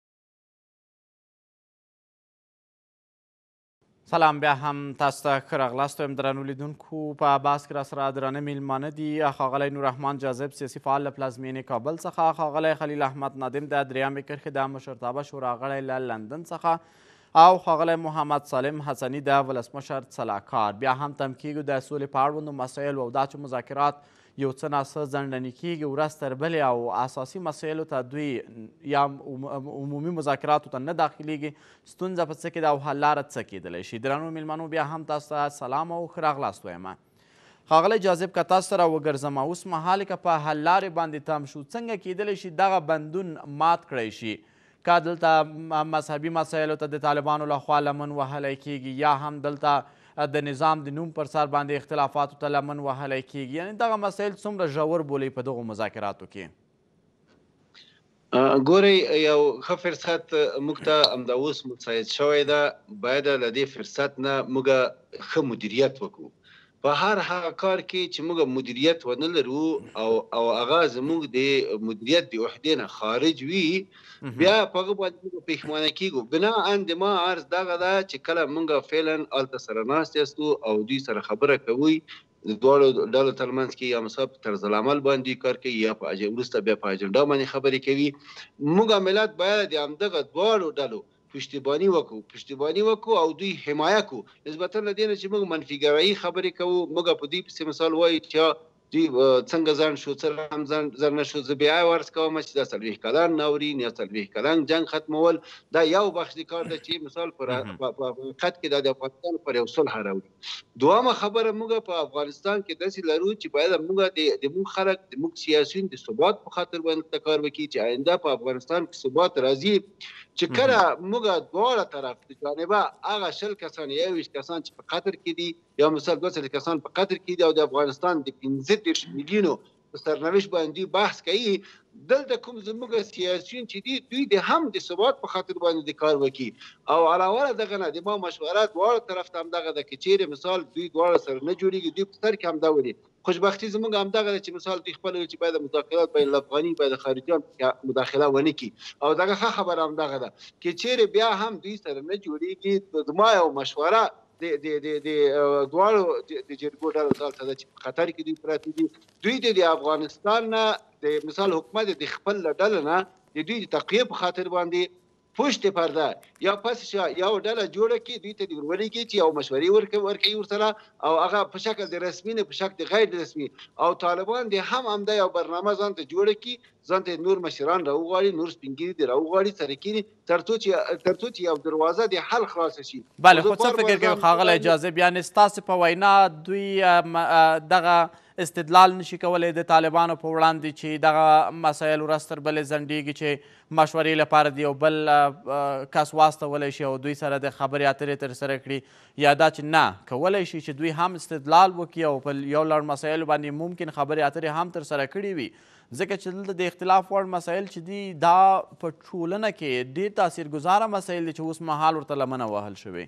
سلام، بیا هم تاسو ته ښه راغلاست وایم درنو لیدونکو. په بحث کې راسره درانه میلمانه دي ښاغلی نوررحمان جاذب سیاسي فعال له پلازمینې کابل څخه، ښاغلی خلیل احمد نادم د دریمې کرښې د مشرتابه شورا غړی له لندن څخه او ښاغلی محمد سالم حسني د ولسمشر سلاکار. بیا هم تم کیږو د سولې په اړوندو مسایلو او دا چې مذاکرات یو څه ناڅه ځنډنې کیږي ورځ تر بلې او اساسي مسایلو ته دوی یا عمومي مذاکراتو ته نه داخلیږي، ستونزه په څه کې ده او حل لاره څه کیدلی شي. درنو میلمنو بیا هم تاسو ته سلام او ښه راغلاست وایم. ښاغلی جاذب که تاسو سره وګرځم اوس مهال که په حل لارې باندې تم شو څنګه کیدلی شي دغه بندون مات کړی شي؟ که دلته مذهبي مسایلو ته د طالبانو لخوا لمن وهلی کیږي یا هم دلته د نظام د نوم پر سر باندې اختلافاتو ته لمن وهلی کیږي، یعنې دغه مسایل څومره ژور بولئ په دغو مذاکراتو کې؟ ګورئ یو ښه فرصت موږ ته همدا اوس مساعد شوی ده، باید له دې فرصت نه موږ ښه مدیریت وکړو. په هر هغه کار کې چې موږ مدیریت ونه لرو او هغه زموږ د مدیریت د وحدې نه خارج وي بیا په هغه باندې موږ پښیمانه کیږو. بناءً د ما عرض دغه ده چې کله موږ فعلا هلته سره ناست یاستو او دوی سره خبره کوئ د دواړو ډلو ترمنځ کې یا مثلا په طرز العمل باندې کار کوي یا وروسته بیا په اجنډا باندې خبرې کوي، موږ ملت باید د همدغه دواړو ډلو پشتیبانی وکړو او دوی حمایه کړو نسبتا له دې نه چې موږ منفیګرایي خبرې کوو. موږ په دوی پسې مثال وایو چې دوی څنګه ځنډ شو څه هم ځنډ نه شو. زه بیا عرض کوم چې دا 40 کلن ناورین یا 40 کلن جنګ ختمول دا یو بخش د کار ده چې مثال په حقیقت کې د افغانستان پر یو صلح راوړي. دوامه خبره موږ په افغانستان کې داسې لرو چې باید موږ د موږ خلک د موږ سیاسیون د ثبات په خاطر باندې کار وکړي چې آینده په افغانستان کې ثبات راځي چې کله موږ دواړه طرف د جانبه هغه 20 کسان یا 20 کسان چې په قطر کې دي یا مثلا 20 کسان په قطر کې دي او د افغانستان د 15 میلیونو په سرنوشت باندې بحث کوي، دلته کوم زموږ سیاسیون چې دي دوی د هم د ثبات په خاطر باندې کار وکړي او علاوه دغه نه د ما مشوره دواړو طرف ته همدغه ده که چیرې مثال دوی دواړه سره نه جوړېږي دوی په سر کې همدا ولي. خوشبختي زموږ همدغه ده چې مثال دوی خپل چې باید مذاکرات بین الافغاني باید خارجیان مداخله ونه کړي او دغه ښه خبره همدغه ده که چیرې بیا هم دوی سره نه جوړېږي زما یو مشوره د دواړو د جرګو ډلو ته ده چې په خطر کې دوی پراته دي، دوی د افغانستان نه د مثال حکومت د خپل ډله نه د دوی د تقویې په خاطر باندې پشت پرده یا پس یو ډله جوړه کړي دوی ته د ورولي کړي چې یو مشورې ورکوي ورسره او هغه په شکل د رسمي نه په شکل د غیر رسمي او طالبان د هم همدا یو برنامه ځان ته جوړه کړي ځان ته نور مشران راوغواړي نور سپین ږیري دې راوغواړي سره کړي تر څو چې یو دروازه د حل خلاصه شي. بله خو څه فکر کوي ښاغلی جاذب یعنې ستاسې په وینا دوی دغه استدلال نشي کولی د طالبانو په وړاندې چې دغه مسایل ورځ تر بلې ځنډېږي چې مشورې لپاره د یو بل کس واستولی شي او دوی سره د خبرې اترې ترسره کړي یا دا چې نه کولی شي چې دوی هم استدلال وکړي او په یو لړ مسایلو باندې ممکن خبرې اترې هم ترسره کړي وي ځکه چې دلته د اختلاف وړ مسایل چې دي دا په ټولنه کې ډېر تاثیرګذاره مسایل دي چې اوس مهال ورته لمنه وهل شوې.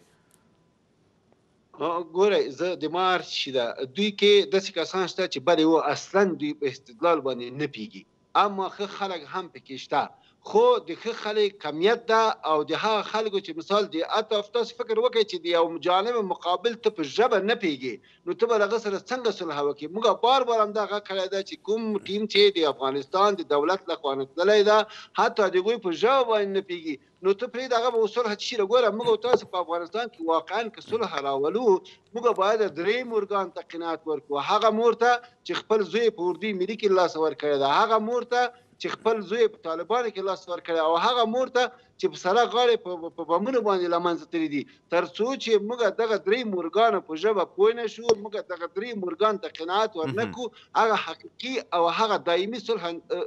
ګورئ زه د ما عرض چې ده دوی کې داسې کسان شته چې بلې و اصلا دوی په استدلال باندې نه پوهېږي اما ښه خلک هم پکې شته خو د ښه خلک کمیت ده او د هغه خلکو چې مثال د تاسو فکر وکړئ چې د یو جانب مقابل ته په ژبه نه پیږي نو ته به هغه سره څنګه صلح وکړې. موږ بار بار همدغه کړی ده چې کوم ټیم چې د افغانستان د دولت لخوا تللی ده حتی د هغوی په ژبه باندې نه پیږي نو ته پرېږده هغه به صلح څه شي. ګوره موږ او تاسو په افغانستان کې واقعا که صلح راولو موږ باید درېیم ارګان ته قناعت ورکړو. هغه مور ته چې خپل زوی په اردوي ملي کې لاس ورکړی ده، هغه مور ته چې خپل زوی په طالبانو کې لاس ورکړی او هغه مور ته چې په سره غاړې په بمونو باندې له منځه تللي دي. تر څو چې موږ دغه درې مورګانو په ژبه پوه نه شو، موږ دغه درې مورګان ته قناعت ورنه کړو، هغه حقیقي او هغه دایمي صلح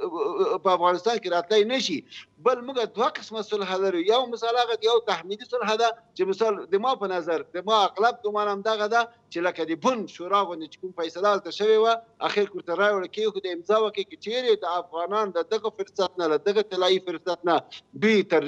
په افغانستان کې راتلی نه شي. بل موږ دوه قسمه صلح لرو، یو مثال هغه یو تحمیدي صلح ده چې مثال د ما په نظر د ما اغلب ګمان همدغه ده چې لکه د بن شورا غوندې چې کوم فیصله هلته شوې وه اخر کې ورته رایې ورته کېښود امضا وکړې که چېرې د افغانان د دغه فرصت نه له دغه طلایي فرصت نه دوی تر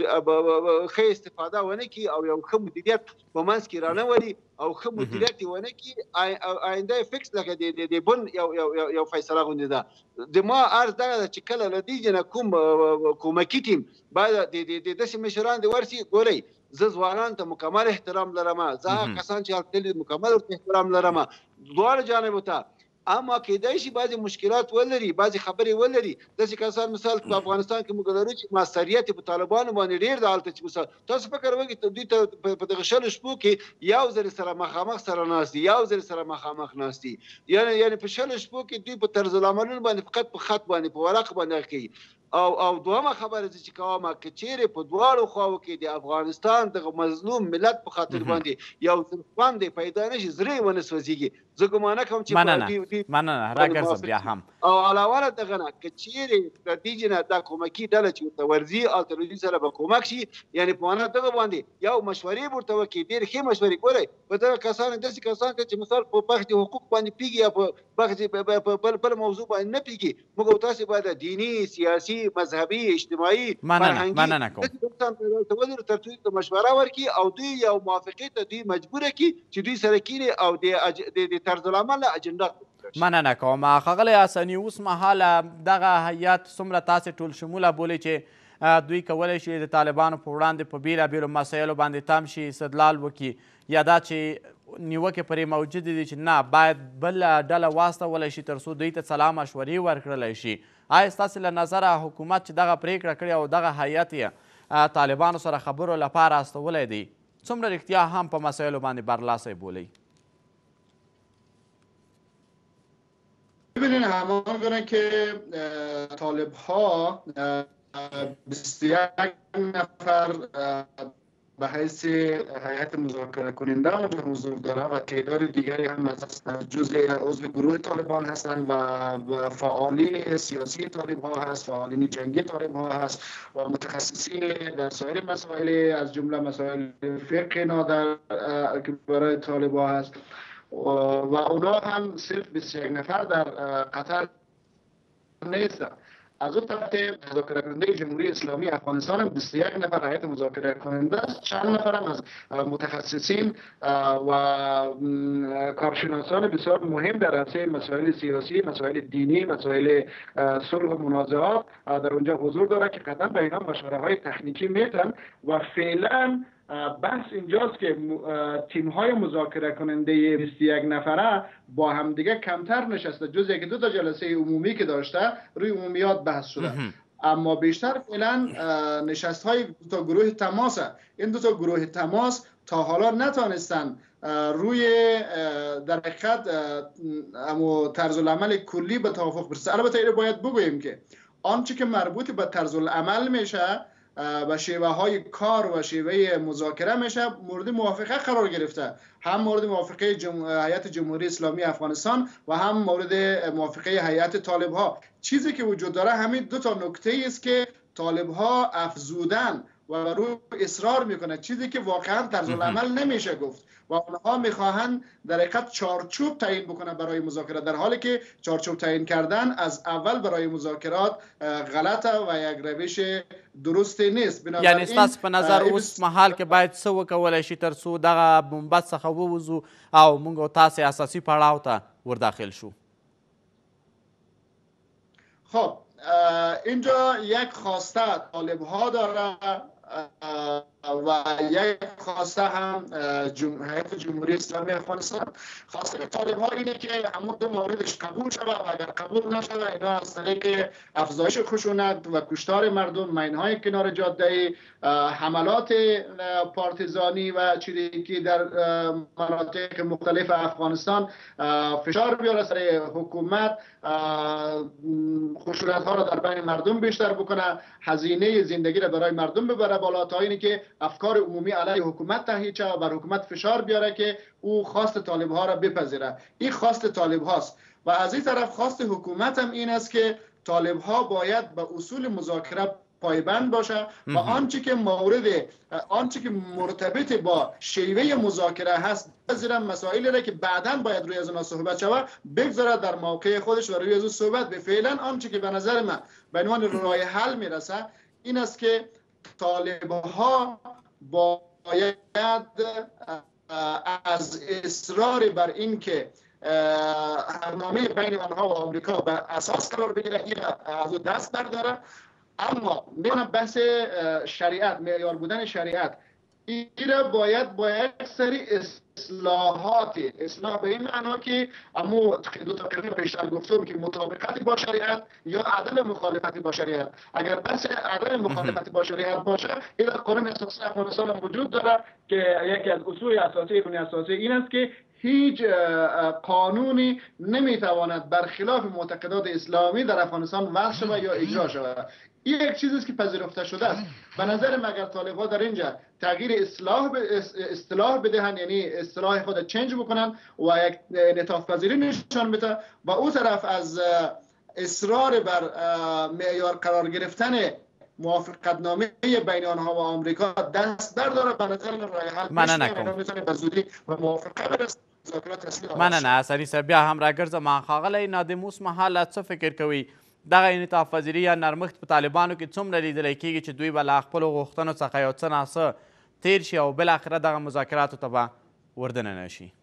ښه استفاده ونه کړي او یو ښه مدیریت په منځ کې رانه ولي او ښه مدیریت یې ونه کړي آینده یې فکس لکه د بن یو فیصله غوندې ده. د ما عرض دغه ده چې کله له دې نه کوم کومکي ټیم باید د داسې مشران دې ورسي. ګورئ زه ځوانانو ته مکمل احترام لرم، زه هغه کسان چې هلته تللي مکمل ورته احترام لرم دواړو جانبو ته، اما کېدای شي بعضې مشکلات ولري، بعضې خبرې ولري. داسې کسان مثال په افغانستان کې موږ لرو چې مؤثریت په طالبانو باندې ډېر ده. هلته چې مثال تاسو فکر وکړئ دوی ته په دغه شلو شپو کې یو ځل سره مخامخ سره ناست دي، یو ځل سره مخامخ ناست دي، یعنې په شلو شپو کې دوی په طرز العملونو باندې فقط په خط باندې په ورق باندې کوي. او دومه خبره چې کومه که چیرې په دواړو خواو کې د افغانستان دغه مظلوم ملت په خاطر باندې یو خوند پیدا نشي زړه یې ونه سوځېږي، زه ګمانه کوم چې مننه راګرځم بیا هم او علاوه له دغه نه که چیرې د دې نه دا کومکي ډله چې ورته ورځي او تر دوی سره به کومک شي یعنې په معنا دغه باندې یو مشورې به ورته وکړي، ډېرې ښې مشورې. ګورئ په دغه کسانو داسې کسان چې مثال په بخت حقوق باندې پیږي یا په بخت بل موضوع باندې نه پیږي، موږ او تاسې باید دیني سیاسي مذهبي اجتماعي مننه کوم تر څو ته مشوره ورکړي او دوی یو موافقې ته دوی مجبوره کړي چې دوی سره کینې او د طرز العمل اجنډا. مننه کوم ښاغلی حسني. اوس مهاله دغه هیات څومره تاسې ټول شموله بولئ چې دوی کولی شي د طالبانو په وړاندې په بېلابېلو مسایلو باندې تم شي، استدلال وکړي، یا دا چې نیوکې پرې موجودې دي چې نه باید بله ډله واستولی شي تر څو دوی ته سلا مشورې ورکړلی شي. آیا ستاسې له نظره حکومت چې دغه پرېکړه کړې او دغه هیات یې طالبانو سره خبرو لپاره استولی دی څومره رښتیا هم په مسایلو باندې برلاسی بولئ؟ ببینید همان گونه که طالب ها 21 نفر به حیث هیئت مذاکره کننده حضور دارند و تعداد دیگری هم از جزء عضو گروه طالبان هستند و فعالین سیاسی طالب ها هست، فعالین جنگی طالب ها هست و متخصصین در سایر مسائل از جمله مسائل فقه نادر که برای طالب ها هست و اونا هم صرف 21 نفر در قطر نیستن. از اون طرف مذاکره کننده جمهوری اسلامی افغانستان هم 21 نفر هیئت مذاکره کننده است، چند نفر هم از متخصصین و کارشناسان بسیار مهم در عرصه مسائل سیاسی، مسائل دینی، مسائل صلح و منازعات در اونجا حضور داره که قطعا به اینا مشوره های تکنیکی میتن و فعلا بحث اینجاست که تیم های مذاکره کننده 21 نفره با هم دیگه کمتر نشسته، جز یکی دو تا جلسه عمومی که داشته روی عمومیات بحث شده، اما بیشتر فعلا نشست های دو تا گروه تماسه. این دو تا گروه تماس تا حالا نتانستن روی در حقیقت طرز العمل کلی به توافق برسه. البته اینو باید بگوییم که آنچه که مربوط به طرز العمل میشه و شیوه های کار و شیوه مذاکره میشه مورد موافقه قرار گرفته، هم مورد موافقه هیئت جمهوری اسلامی افغانستان و هم مورد موافقه هیئت طالب ها. چیزی که وجود داره همین دو تا نکته است که طالب ها افزودن و روی اصرار میکنه، چیزی که واقعا طرز العمل نمیشه گفت و آنها میخواهند در حقیقت چارچوب تعیین بکنه برای مذاکرات، در حالی که چارچوب تعیین کردن از اول برای مذاکرات غلطه و یک روش درست نیست. یعنی ستاسو په نظر اوس مهال کې باید څه وکولی شي تر څو دغه بنبست څخه ووځو او موږ او تاسې اساسي پړاو ته ورداخل شو؟ خب اینجا یک خواسته طالب ها داره و یک خواسته هم حیات جمهوری اسلامی افغانستان. خواسته طالب ها اینه که همون دو موردش قبول شود و اگر قبول نشود اینا از طریق افزایش خشونت و کشتار مردم، ماین‌های کنار جاده، حملات پارتیزانی و چیزی که در مناطق مختلف افغانستان فشار بیاره سر حکومت، خشونت ها را در بین مردم بیشتر بکنه، هزینه زندگی را برای مردم ببره بالا، تا اینی که افکار عمومی علیه حکومت تحریک شود و بر حکومت فشار بیاره که او خواست طالب ها را بپذیره. این خواست طالب هاست. و از این طرف خواست حکومت هم این است که طالب ها باید به اصول مذاکره پایبند باشه و آنچه که مرتبط با شیوه مذاکره هست بذارن مسائلی را که بعداً باید روی از اونها صحبت شود بگذاره در موقع خودش و روی از اون صحبت به. فعلا آنچه که به نظر من به عنوان راه حل میرسه این است که طالب ها باید از اصرار بر این که برنامه بین آنها و آمریکا بر اساس قرار بگیره این از دست برداره. اما میگم بحث شریعت، معیار بودن شریعت، این را باید با یک سری اصلاح به این معنا که اما دو تا کلمه پیشتر گفتم که مطابقت با شریعت یا عدم مخالفت با شریعت. اگر بحث عدم مخالفت با شریعت باشه، این قانون اساسی افغانستان وجود داره که یکی از اصول اساسی این است که هیچ قانونی نمیتواند برخلاف معتقدات اسلامی در افغانستان وضع شود یا اجرا شود. این یک چیزی است که پذیرفته شده است. به نظر من اگر طالب‌ها در اینجا تغییر اصطلاح بدهند، یعنی اصطلاح خود چنج بکنن و یک انعطاف پذیری نشان بده و او طرف از اصرار بر معیار قرار گرفتن موافقتنامه بین آنها و آمریکا دست برداره، به نظر من راه حل میتونه به زودی و موافقه برسه. مننه سړي صاحب، بیا هم راګرځم. ښاغلی نادم، اوس مهاله څه فکر کوي دغه انعطاف پذیري یا نرمښت په طالبانو کې څومره لیدلی کېږي چې دوی به له خپلو غوښتنو څخه یو څه ناڅه تیر شي او بالاخره دغه مذاکراتو ته به وردننه شي؟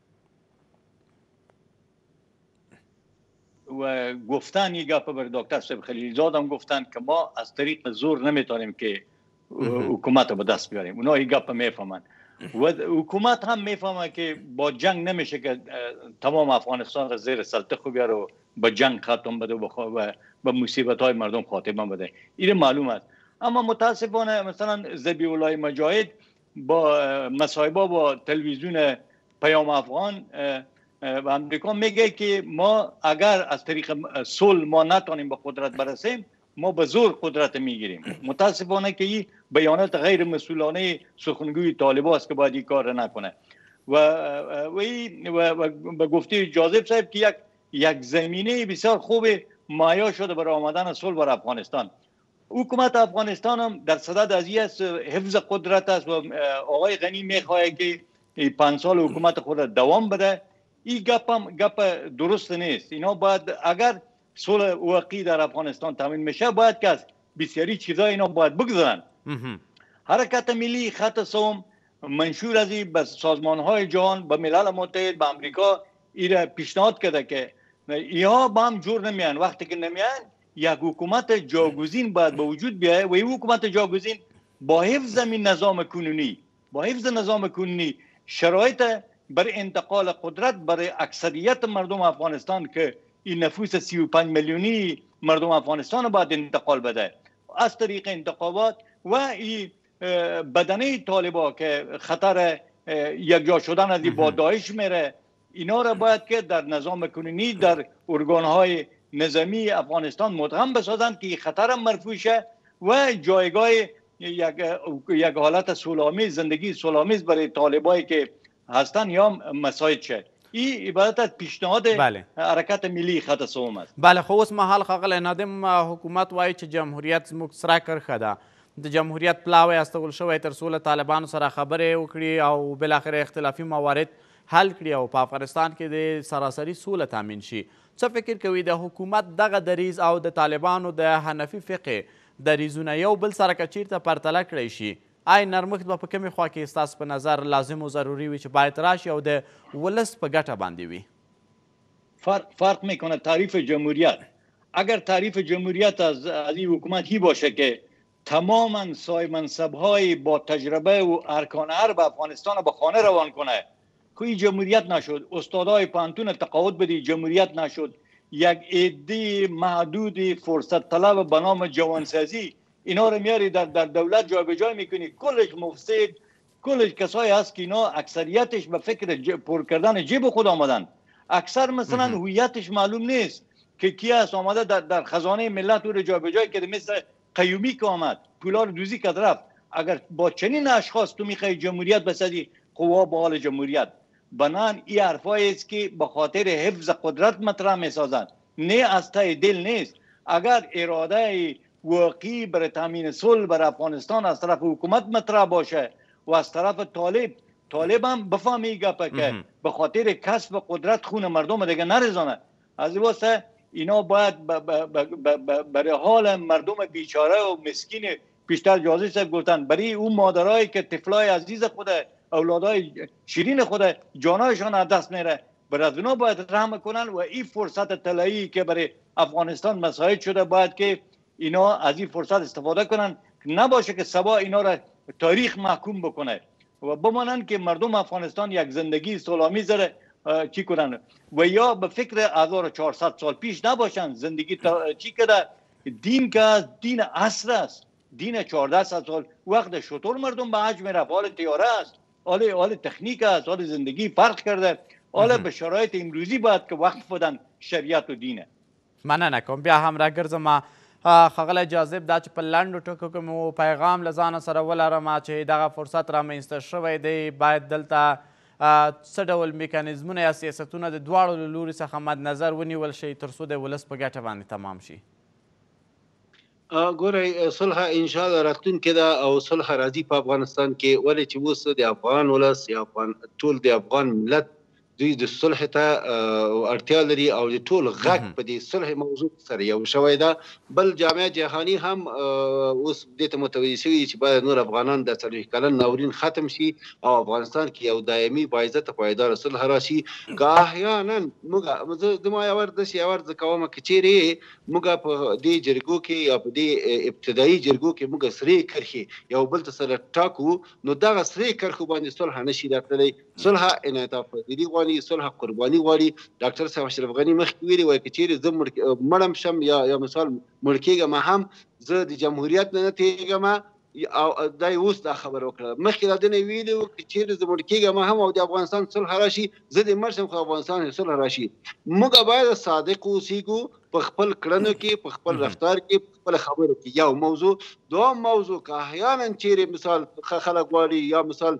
و گفتن یک گپ بر دکتر صاحب خلیلی زاد هم گفتن که ما از طریق زور نمیتونیم که حکومت رو به دست بیاریم. اونا این گپ میفهمن و حکومت هم میفهمه که با جنگ نمیشه که تمام افغانستان را زیر سلطه بیاره و با جنگ ختم بده و به مصیبت های مردم خاتمه بده. این معلوم است. اما متاسفانه مثلا ذبیح الله مجاهد با مصاحبه با تلویزیون پیام افغان و امریکا میگه که ما اگر از طریق صلح ما نتونیم به قدرت برسیم، ما به زور قدرت میگیریم. متاسفانه که این بیانات غیر مسئولانه سخنگوی طالبان است که باید این کار نکنه. و به گفته جاذب صاحب که یک زمینه بسیار خوب مهیا شده برای آمدن صلح بر افغانستان. حکومت افغانستان هم در صدد از این حفظ قدرت است و آقای غنی میخواه که 5 سال حکومت خود دوام بده. این گپ درست نیست. اینا باید اگر صلح واقعی در افغانستان تامین میشه باید که از بسیاری چیزا اینا باید بگذارن. حرکت ملی خط سوم منشور از به سازمان های جهان، به ملل متحد، به امریکا ایره پیشنهاد کرده که ایها با هم جور نمیان. وقتی که نمیان یک حکومت جاگزین باید به وجود بیاید و این حکومت جاگزین با حفظ نظام کنونی شرایط بر انتقال قدرت برای اکثریت مردم افغانستان که این نفوس 35 میلیونی مردم افغانستان باید انتقال بده از طریق انتخابات و این بدنه طالبا که خطر یک جا شدن از با داعش میره، اینا را باید که در نظام کنونی در ارگانهای نظامی افغانستان مدغم بسازند که خطر مرفوع شه و جایگاه یک حالت صلح‌آمیز، زندگی صلح‌آمیز برای طالبایی که هستن یا مساعد شه. این عبارت از پیشنهاد حرکت ملی خط سوم است. بله، خو اوس مهال ښاغلی نادم حکومت وایي چې جمهوریت زموږ سره کرښه ده. د جمهوریت پلاوی استول شوی تر څو له طالبانو سره خبرې وکړي او بالاخره اختلافي موارد حل کړي او په افغانستان کې د سراسري سوله تامین شي. څه فکر کوي د حکومت دغه دریځ او د طالبانو د حنفي فقې دریځونه یو بل سره که چیرته پرتله کړی شي، آیا نرمښت به په کومې خوا کې ستاسو په نظر لازم و ضروري وي چې باید راشي او د ولس په ګټه باندې وي؟ فرق میکنه تعریف جمهوریت. اگر تعریف جمهوریت از این حکومت هی باشه که تماما صاحب منصب‌های با تجربه و ارکان حرب افغانستان به خانه روان کنه، که این جمهوریت نشد. استادای پانتون تقاعد بدی، جمهوریت نشد. یک عده محدود فرصت طلب به نام جوانسازی، اینا رو میاری در دولت جابجا میکنی، کلش مفسد، کلش کسایی هست که اینا اکثریتش به فکر پر کردن جیب خود آمدن. اکثر مثلا هویتش معلوم نیست که کی است، آمده در خزانه ملت او رو جابجا کرده، مثل قیومی که آمد پولا رو دوزی کرد رفت. اگر با چنین اشخاص تو میخوای جمهوریت بسازی، قوا به حال جمهوریت. بنان این حرفایی است که به خاطر حفظ قدرت مطرح میسازند، نه از ته دل نیست. اگر اراده واقعی برای تامین صلح بر افغانستان از طرف حکومت مطرح باشه و از طرف طالب هم بفهمی گپه که به خاطر کسب قدرت خون مردم دیگه نریزانه. از این واسه اینا باید برای حال مردم بیچاره و مسکین بیشتر جازی صاحب گفتن، برای اون مادرایی که طفلای عزیز خوده، اولادای شیرین خوده، جانایشان از دست میره، برای اونا باید رحم کنن. و این فرصت طلایی که برای افغانستان مساعد شده، باید که اینا از این فرصت استفاده کنن، نباشه که سبا اینا را تاریخ محکوم بکنه و بمانن که مردم افغانستان یک زندگی سلامی چی کنن و یا به فکر 1400 سال پیش نباشن. زندگی چی کده؟ دین که دین عصر است، دین 1400 سال وقت شطور مردم به حج میرفت، حال تیاره است، حال تکنیک است، حال زندگی فرق کرده، حال به شرایط امروزی باید که وقف بدن شریعت و دینه. مننه کوم. بیا هم راګرځم ښاغلی جاذب، دا چې په لنډو ټکو کې مو پیغام له ځانه سره ولرم چې دغه فرصت رامنځته شوی دی، باید دلته څه ډول میکانیزمونه یا سیاستونه د دواړو له لوري څخه مد نظر ونیول شي تر څو د ولس په ګټه باندې تمام شي؟ ګورئ، صلح انشاءالله راتلونکې ده او صلح راځي په افغانستان کې. ولې چې اوس د افغان ولس یا ټول د افغان ملت دوی د صلح ته اړتیا لري او د ټول غږ په دې صلح موضوع سره یو شوی ده. بل جامعه جهاني هم اوس دې ته متوجه شوي چې باید نور افغانان د 40 کلن ناورین ختم شي او افغانستان کې یو دایمي باعزته پایداره صلح راشي. که احیانا موږ زما یو ور داسې یو ور زه کوم که چیرې موږ په دې جرګو کې یا په دې ابتدایي جرګو کې موږ سرې کرښې یو بل ته سره ټاکو، نو دغه سرې کرښو باندې صلح نشي راتللی. صلح انعطاف پذیري غواړي، صلح قرباني غواړي. ډاکټر صاحب اشرف غني مخکې ویلي وای که چیرې زه مړم شم یا مثال مړ کېږم هم زه د جمهوریت نه تېږم، او دا اوس دا خبره وکړه. مخکې دا دنه ویلي و که چیرې زه مړ کېږم هم او د افغانستان صلح راشي، زه د مړ شم خو افغانستان صلح راشي. موږ باید صادق اوسېږو په خپل کړنو کې، په خپل رفتار کې، په خپل خبرو کې. یو موضوع. دوم موضوع، که احیانا چیرې مثال خلک غواړي یا مثال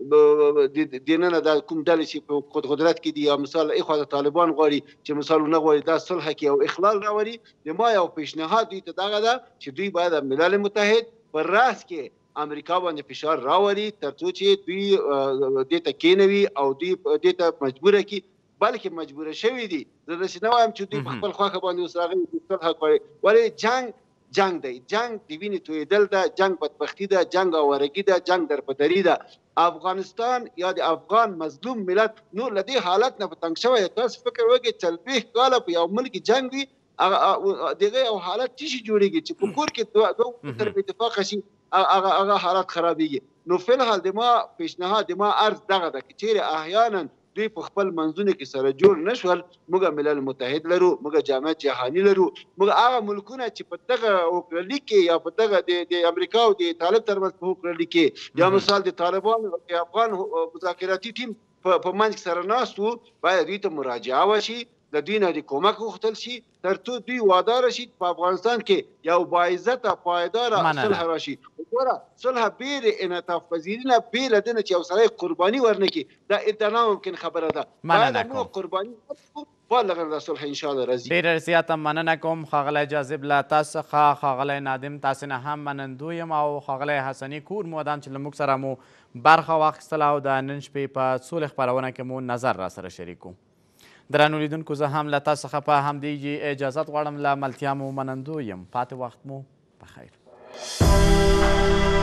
دیننه دا کوم ډلې چې په قدرت کې دي یا مثال اخوا د طالبان غواړي چې مثال ونه غواړي دا صلح کې یو اخلال راوړي، د ما یو پیشنهاد دوی ته دغه ده چې دوی باید ملل متحد پر راس کې امریکا باندې فشار راوړي تر څو چې دوی دې ته کېنوي او دوی دې ته مجبوره کړي، بلکې مجبوره شوي دي. زه داسې نه وایم چې دوی په خپل خواښه باندې اوس راغلي دي صلح غواړي. ولې جنګ دی، جنگ د وینې تویدل ده، جنگ بدبختي ده، جنگ آوارګي ده، جنگ درپدري ده. افغانستان یا د افغان مظلوم ملت نور له دې حالت نه په تنګ شوی. تاسو فکر وکړئ 40 کاله په یو ملک جنګ وي، دغه یو حالت څه شي جوړېږي چې په کور کې دوه تر اتفاق شي، هغه حالت خرابېږي. نو فلحال د ما پیشنهاد، د ما عرض دغه ده که چیرې احیانا دوی په خپل منځونو کې سره جوړ نشول، موږ ملل متحد لرو، موږ جامعه جهاني لرو، موږ هغه ملکونه چې په دغه اوکرالیک کې یا په دغه د امریکا او د طالب ترمنځ په اوکرالیک کې یا مثال د طالبان او د افغان مذاکراتي ټیم په منځ کې سره ناست وو، باید دوی ته مراجعه وشي، د دوی نه د کومک وغوښتل شي تر څو دوی واداره شي په افغانستان کې یو باعزته پایداره صلح راشي. وګوره، صلح بې له انعطاف پذیري نه، بې له دې نه چې یو سړی قرباني ورنکړي، دا ناممکن خبره ده. باید موږ قرباني ورکړو، بالغ د صلح انشاءالله راځي. ډېره زیاته مننه کوم ښاغلی جاذب له تاسو څخه. ښاغلی نادم، تاسې نه هم منندوی یم، او ښاغلی حسني کور مودان چې له موږ سره مو برخه واخیستله او د نن شپې په سولې خپرونه کې مو نظر را سره شریک کړو. درنو لیدونکو، زه هم له تاسو څخه په همدې اجازت غواړم، له ملتیا مو منندوی یم. پاتې وخت مو په خیر.